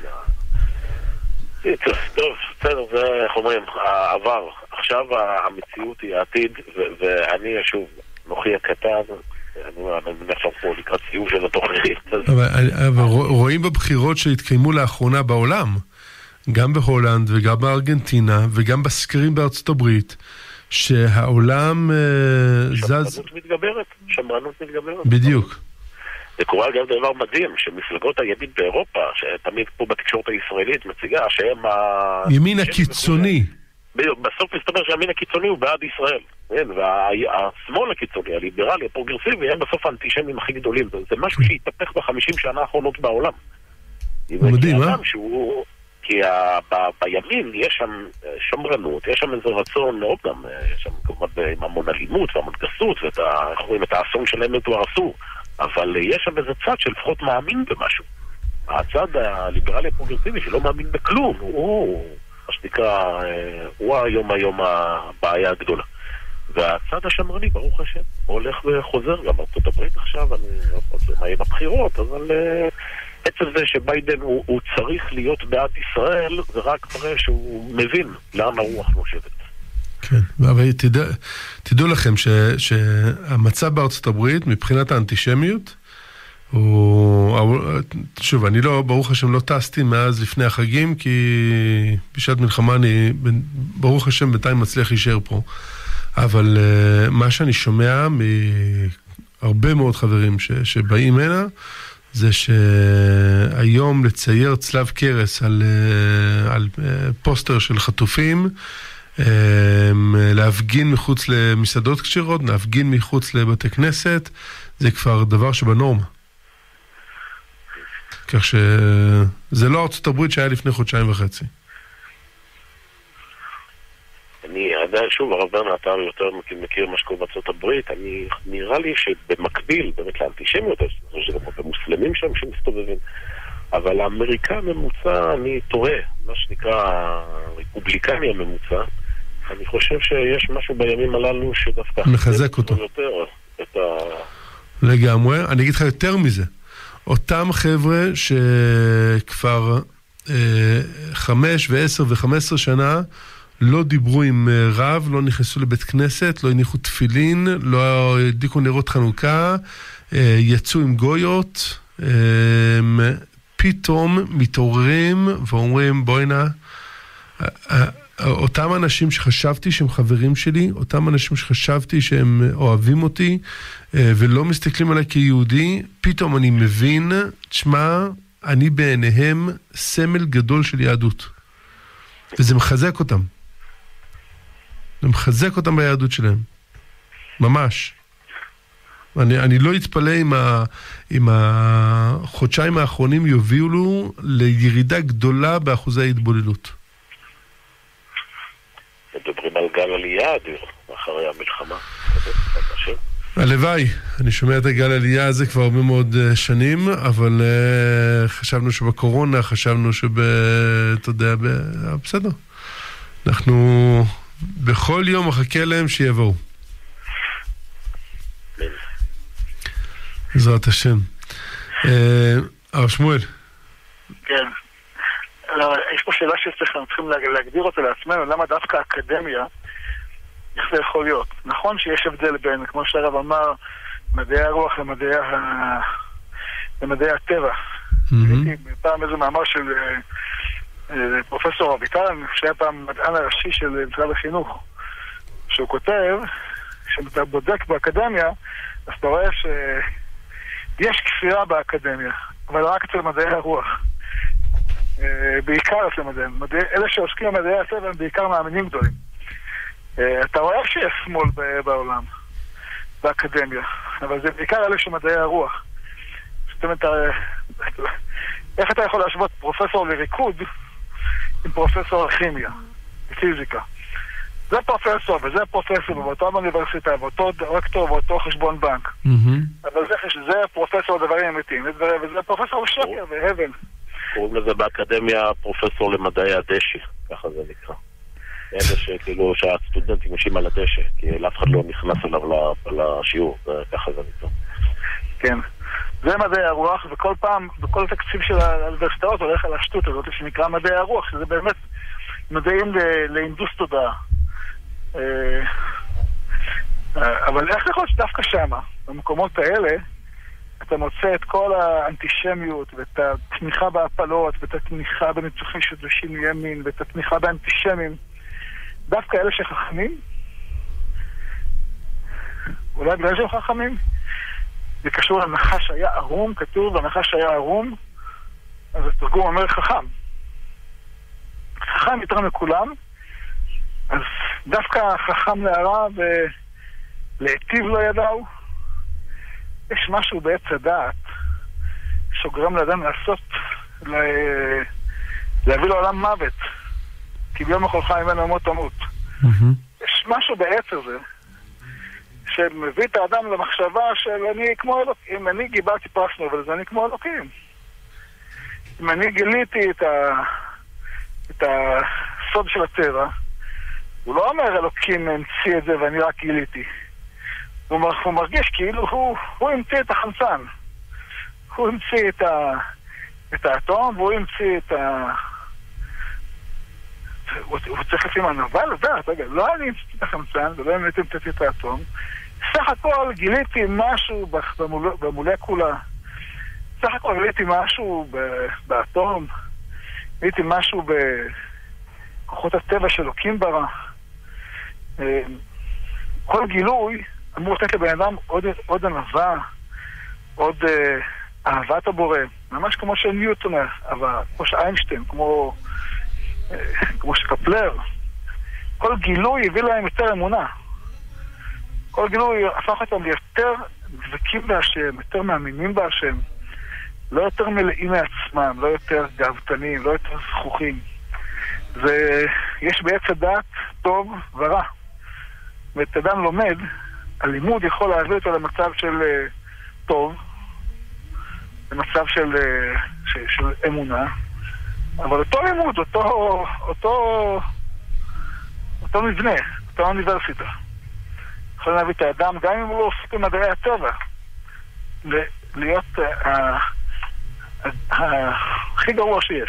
טוב, בסדר, זה איך אומרים, העבר. עכשיו המציאות היא העתיד, ואני שוב, נוחי הקטן, אני מניח לך פה לקראת סיום של התוכנית. אבל רואים בבחירות שהתקיימו לאחרונה בעולם, גם בהולנד וגם בארגנטינה וגם בסקרים בארצות הברית, שהעולם זז... שמרנות מתגברת, שמרנות מתגברת. בדיוק. זה קורה גם דבר מדהים, שמפלגות הימין באירופה, שתמיד פה בתקשורת הישראלית מציגה, שהם ה... ימין הקיצוני. בסוף מסתבר שהימין הקיצוני הוא בעד ישראל. והשמאל הקיצוני, הליברלי, הפרוגרסיבי, הם בסוף האנטישמים הכי גדולים. זה משהו שהתהפך בחמישים שנה האחרונות בעולם. מדהים, אה? כי בימין יש שם שמרנות, יש שם איזה רצון, עוד גם, יש שם כמובן עם המון אלימות והמון גסות, ואת האסון שלהם מתוארסו. אבל יש שם איזה צד שלפחות מאמין במשהו. הצד הליברלי הפרוגרסיבי שלא מאמין בכלום, הוא, מה שנקרא, הוא היום היום הבעיה הגדולה. והצד השמרני, ברוך השם, הולך וחוזר, גם ארצות הברית עכשיו, אני לא יודע מה עם הבחירות, אבל עצם זה שביידן הוא, הוא צריך להיות בעד ישראל, זה רק מראה שהוא מבין לאן הרוח נושבת. כן, אבל תדע, תדעו לכם ש, שהמצב בארצות הברית מבחינת האנטישמיות הוא, שוב, אני לא, ברוך השם לא טסתי מאז לפני החגים, כי בשעת מלחמה אני, ברוך השם בינתיים מצליח להישאר פה, אבל מה שאני שומע מהרבה מאוד חברים ש, שבאים הנה, זה שהיום לצייר צלב קרס על, על פוסטר של חטופים, להפגין מחוץ למסעדות כשרות, להפגין מחוץ לבתי כנסת, זה כבר דבר שבנורמה. כך שזה לא ארצות הברית שהיה לפני חודשיים וחצי. אני עדיין, שוב, הרב ברנר, אתה יותר מכיר מה שקורה בארצות הברית, אני נראה לי שבמקביל, באמת לאנטישמיות, יש גם במוסלמים שם שמסתובבים, אבל האמריקה הממוצע, אני טועה, מה שנקרא רפובליקני הממוצע, אני חושב שיש משהו בימים הללו שדווקא... מחזק אותו. יותר את ה... לגמרי, אני אגיד לך יותר מזה. אותם חבר'ה שכבר אה, חמש ועשר וחמש עשרה שנה לא דיברו עם רב, לא נכנסו לבית כנסת, לא הניחו תפילין, לא הדליקו נרות חנוכה, אה, יצאו עם גויות, אה, פתאום מתעוררים ואומרים בואי נא, אותם אנשים שחשבתי שהם חברים שלי, אותם אנשים שחשבתי שהם אוהבים אותי ולא מסתכלים עליי כיהודי, פתאום אני מבין, תשמע, אני בעיניהם סמל גדול של יהדות. וזה מחזק אותם. זה מחזק אותם ביהדות שלהם. ממש. אני, אני לא אתפלא אם, ה, אם החודשיים האחרונים יובילו לו לירידה גדולה באחוזי ההתבוללות. מדברים על גל עלייה אדיר אחרי המלחמה. הלוואי, אני שומע את הגל עלייה הזה כבר הרבה מאוד שנים, אבל uh, חשבנו שבקורונה, חשבנו שב... אתה יודע, ב... בסדר. אנחנו בכל יום מחכה להם שיבואו. בעזרת השם. הרב שמואל. כן. יש פה שאלה שצריכים להגדיר אותה לעצמנו, למה דווקא האקדמיה, איך זה יכול להיות? נכון שיש הבדל בין, כמו שהרב אמר, מדעי הרוח למדעי, ה... למדעי הטבע. ראיתי פעם איזה מאמר של פרופסור אביטל, שהיה פעם מדען הראשי של משרד החינוך, שהוא כותב, כשאתה בודק באקדמיה, אז אתה רואה שיש כפירה באקדמיה, אבל רק אצל מדעי הרוח. בעיקר אצל מדעי, מדעי, אלה שעוסקים במדעי הטבע הם בעיקר מאמינים גדולים. אתה רואה שיש שמאל בעולם, באקדמיה, אבל זה בעיקר אלה שמדעי הרוח. זאת אומרת, איך אתה יכול להשוות פרופסור לריקוד עם פרופסור לכימיה, לפיזיקה? זה פרופסור וזה פרופסור באותה אוניברסיטה, באותו רקטור, באותו חשבון בנק. אבל זה פרופסור לדברים אמיתיים, וזה פרופסור לשקר והבל. קוראים לזה באקדמיה פרופסור למדעי הדשא, ככה זה נקרא. אלה שכאילו שהסטודנטים יושבים על הדשא, כי אף אחד לא נכנס אליו לשיעור, ככה זה נקרא. כן. זה מדעי הרוח, וכל פעם, בכל תקציב של האוניברסיטאות הולך על השטות הזאת שנקרא מדעי הרוח, שזה באמת מדעים להינדוס תודעה. אבל איך יכול להיות דווקא שמה, במקומות האלה, אתה מוצא את כל האנטישמיות, ואת התמיכה בהפלות, ואת התמיכה בניצוחים שדושים מימין, ואת התמיכה באנטישמים, דווקא אלה שחכמים, אולי בגלל שהם חכמים, זה קשור לנחש היה ערום, כתוב, הנחש היה ערום, אז התרגום אומר חכם. חכם יותר מכולם, אז דווקא חכם להרע ולהיטיב לא ידעו. יש משהו בעץ הדעת שגורם לאדם לעשות, לה... להביא לעולם מוות, כי ביום החולך ממנו המות תמות. Mm-hmm. יש משהו בעץ הזה שמביא את האדם למחשבה של אני כמו אלוקים, אם אני גיבלתי פרס נובל, אז אני כמו אלוקים. אם אני גיליתי את, ה... את הסוד של הטבע, הוא לא אומר אלוקים המציא את זה ואני רק גיליתי. הוא, הוא מרגיש כאילו הוא, הוא המציא את החמצן. הוא המציא את, ה... את האטום והוא המציא את ה... הוא, הוא צריך לפעמים ענווה לדעת, רגע, לא אני המציא את החמצן ולא אני המציא את האטום. סך הכל גיליתי משהו במול... במולקולה. סך הכל גיליתי משהו ב... באטום. גיליתי משהו בכוחות הטבע של אלוקים ברא. כל גילוי אמור לתת לבן אדם עוד, עוד ענווה, עוד uh, אהבת הבורא. ממש כמו שניוטון אהבה, כמו שאיינשטיין, כמו, uh, כמו שקפלר. כל גילוי הביא להם יותר אמונה. כל גילוי הפך אותם ליותר דבקים בהשם, יותר מאמינים בהשם. לא יותר מלאים מעצמם, לא יותר גאוותנים, לא יותר זכוכים. ויש בעץ הדעת טוב ורע. ואת אדם לומד, הלימוד יכול להביא אותו למצב של uh, טוב, למצב של, uh, של, של אמונה, אבל אותו לימוד, אותו, אותו, אותו מבנה, אותו אוניברסיטה, יכול להביא את האדם, גם אם הוא לא עוסק במדעי הטבע, להיות uh, uh, uh, uh, הכי גרוע שיש.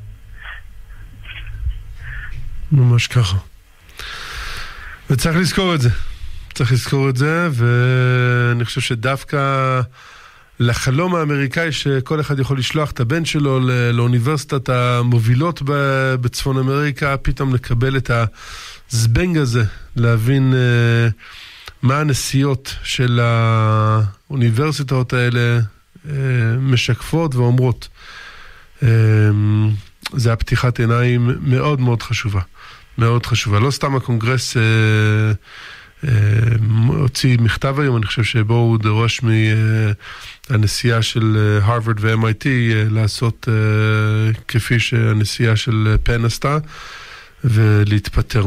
ממש ככה. וצריך לזכור את זה. צריך לזכור את זה, ואני חושב שדווקא לחלום האמריקאי שכל אחד יכול לשלוח את הבן שלו לאוניברסיטת המובילות בצפון אמריקה, פתאום לקבל את הזבנג הזה, להבין מה הנסיעות של האוניברסיטאות האלה משקפות ואומרות. זה הפתיחת עיניים מאוד מאוד חשובה. מאוד חשובה. לא סתם הקונגרס אה, אה, הוציא מכתב היום, אני חושב שבו הוא דורש מהנשיאה של הרווארד ו-אם איי טי אה, לעשות אה, כפי שהנשיאה של פן עשתה, ולהתפטר.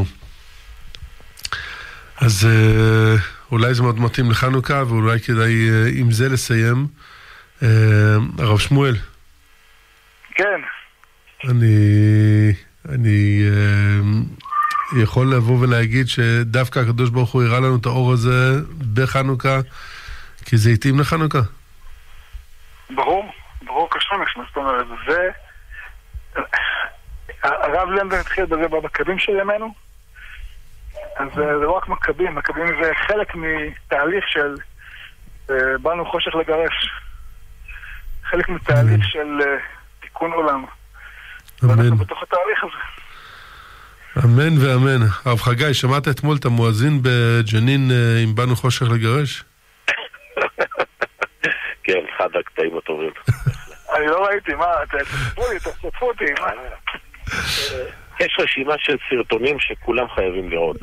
אז אה, אולי זה מאוד מתאים לחנוכה, ואולי כדאי אה, עם זה לסיים. אה, הרב שמואל. כן. אני... אני uh, יכול לבוא ולהגיד שדווקא הקדוש ברוך הוא הראה לנו את האור הזה בחנוכה, כי זה התאים לחנוכה. ברור, ברור כשמש, זאת אומרת, זה... הרב לנדן התחיל בזה במכבים של ימינו, אז זה לא רק מכבים, מכבים זה חלק מתהליך של באנו חושך לגרש, חלק מתהליך של תיקון עולם. ואנחנו בתוך התהליך הזה. אמן ואמן. הרב חגי, שמעת אתמול את המואזין בג'נין עם באנו חושך לגרש? כן, אחד הקטעים הטובים. אני לא ראיתי, מה, תצפו לי, תצפו אותי, מה? יש רשימה של סרטונים שכולם חייבים לראות.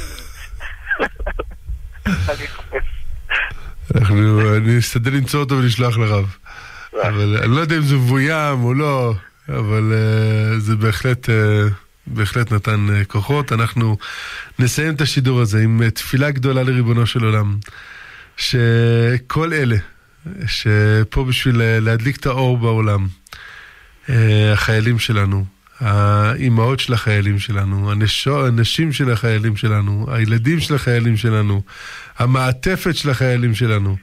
אני אסתדל למצוא אותו ולשלוח לרב. אבל אני לא יודע אם זה מבוים או לא, אבל זה בהחלט... בהחלט נתן כוחות. אנחנו נסיים את השידור הזה עם תפילה גדולה לריבונו של עולם, שכל אלה שפה בשביל להדליק את האור בעולם, החיילים שלנו, האימהות של החיילים שלנו, הנשים של החיילים שלנו, הילדים של החיילים שלנו, המעטפת של החיילים שלנו,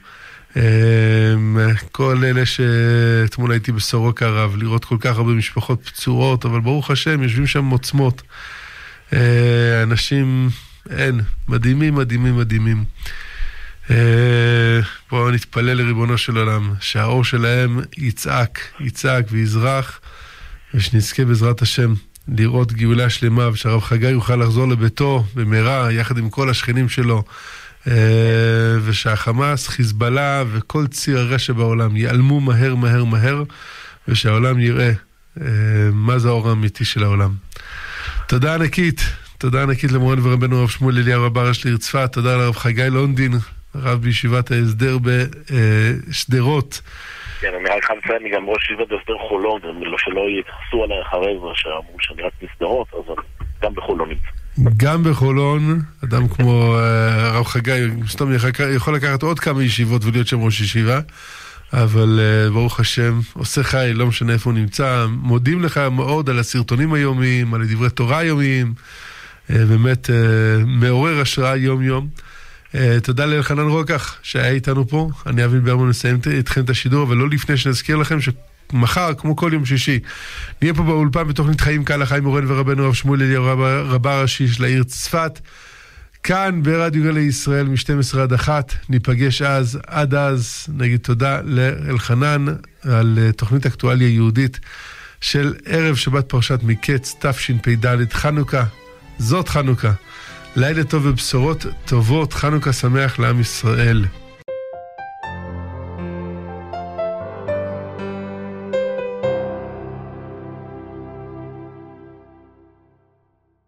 כל אלה שאתמול הייתי בסורוקה הרב, לראות כל כך הרבה משפחות פצועות, אבל ברוך השם יושבים שם מוצמות, אנשים אין, מדהימים מדהימים מדהימים. בואו נתפלל לריבונו של עולם שהאור שלהם יצעק יצעק ויזרח, ושנזכה בעזרת השם לראות גאולה שלמה, ושהרב חגי יוכל לחזור לביתו במהרה יחד עם כל השכנים שלו, ושהחמאס, חיזבאללה וכל ציר הרשע בעולם ייעלמו מהר מהר מהר, ושהעולם יראה מה זה האור האמיתי של העולם. תודה ענקית, תודה ענקית למורן ורבנו הרב שמואל אליהו רב הראשי לעיר צפת, תודה לרב חגי לונדין, רב בישיבת ההסדר בשדרות. כן, אני רק חייב לציין, אני גם ראש ישיבת ההסדר חולון, לא שלא יתחסו עליי אחרי זה שאמרו שאני רק מסדרות, אז גם בחולון נמצא. גם בחולון, אדם כמו הרב חגי, סתם יכול לקחת עוד כמה ישיבות ולהיות שם ראש ישיבה, אבל ברוך השם, עושה חי, לא משנה איפה הוא נמצא, מודים לך מאוד על הסרטונים היומיים, על דברי תורה היומיים, באמת מעורר השראה יום יום. תודה לאלחנן רוקח שהיה איתנו פה, אני אבין ברמן נסיים איתכם את השידור, אבל לא לפני שנזכיר לכם ש... מחר, כמו כל יום שישי, נהיה פה באולפן בתוכנית חיים קהל החיים מורן ורבנו הרב שמואל אליהו רבה הראשי של העיר צפת, כאן ברדיו גלי ישראל מ-שתים עשרה עד אחת. ניפגש אז, עד אז נגיד תודה לאלחנן על תוכנית אקטואליה יהודית של ערב שבת פרשת מקץ תשפ"ד, חנוכה, זאת חנוכה, לילה טוב ובשורות טובות, חנוכה שמח לעם ישראל.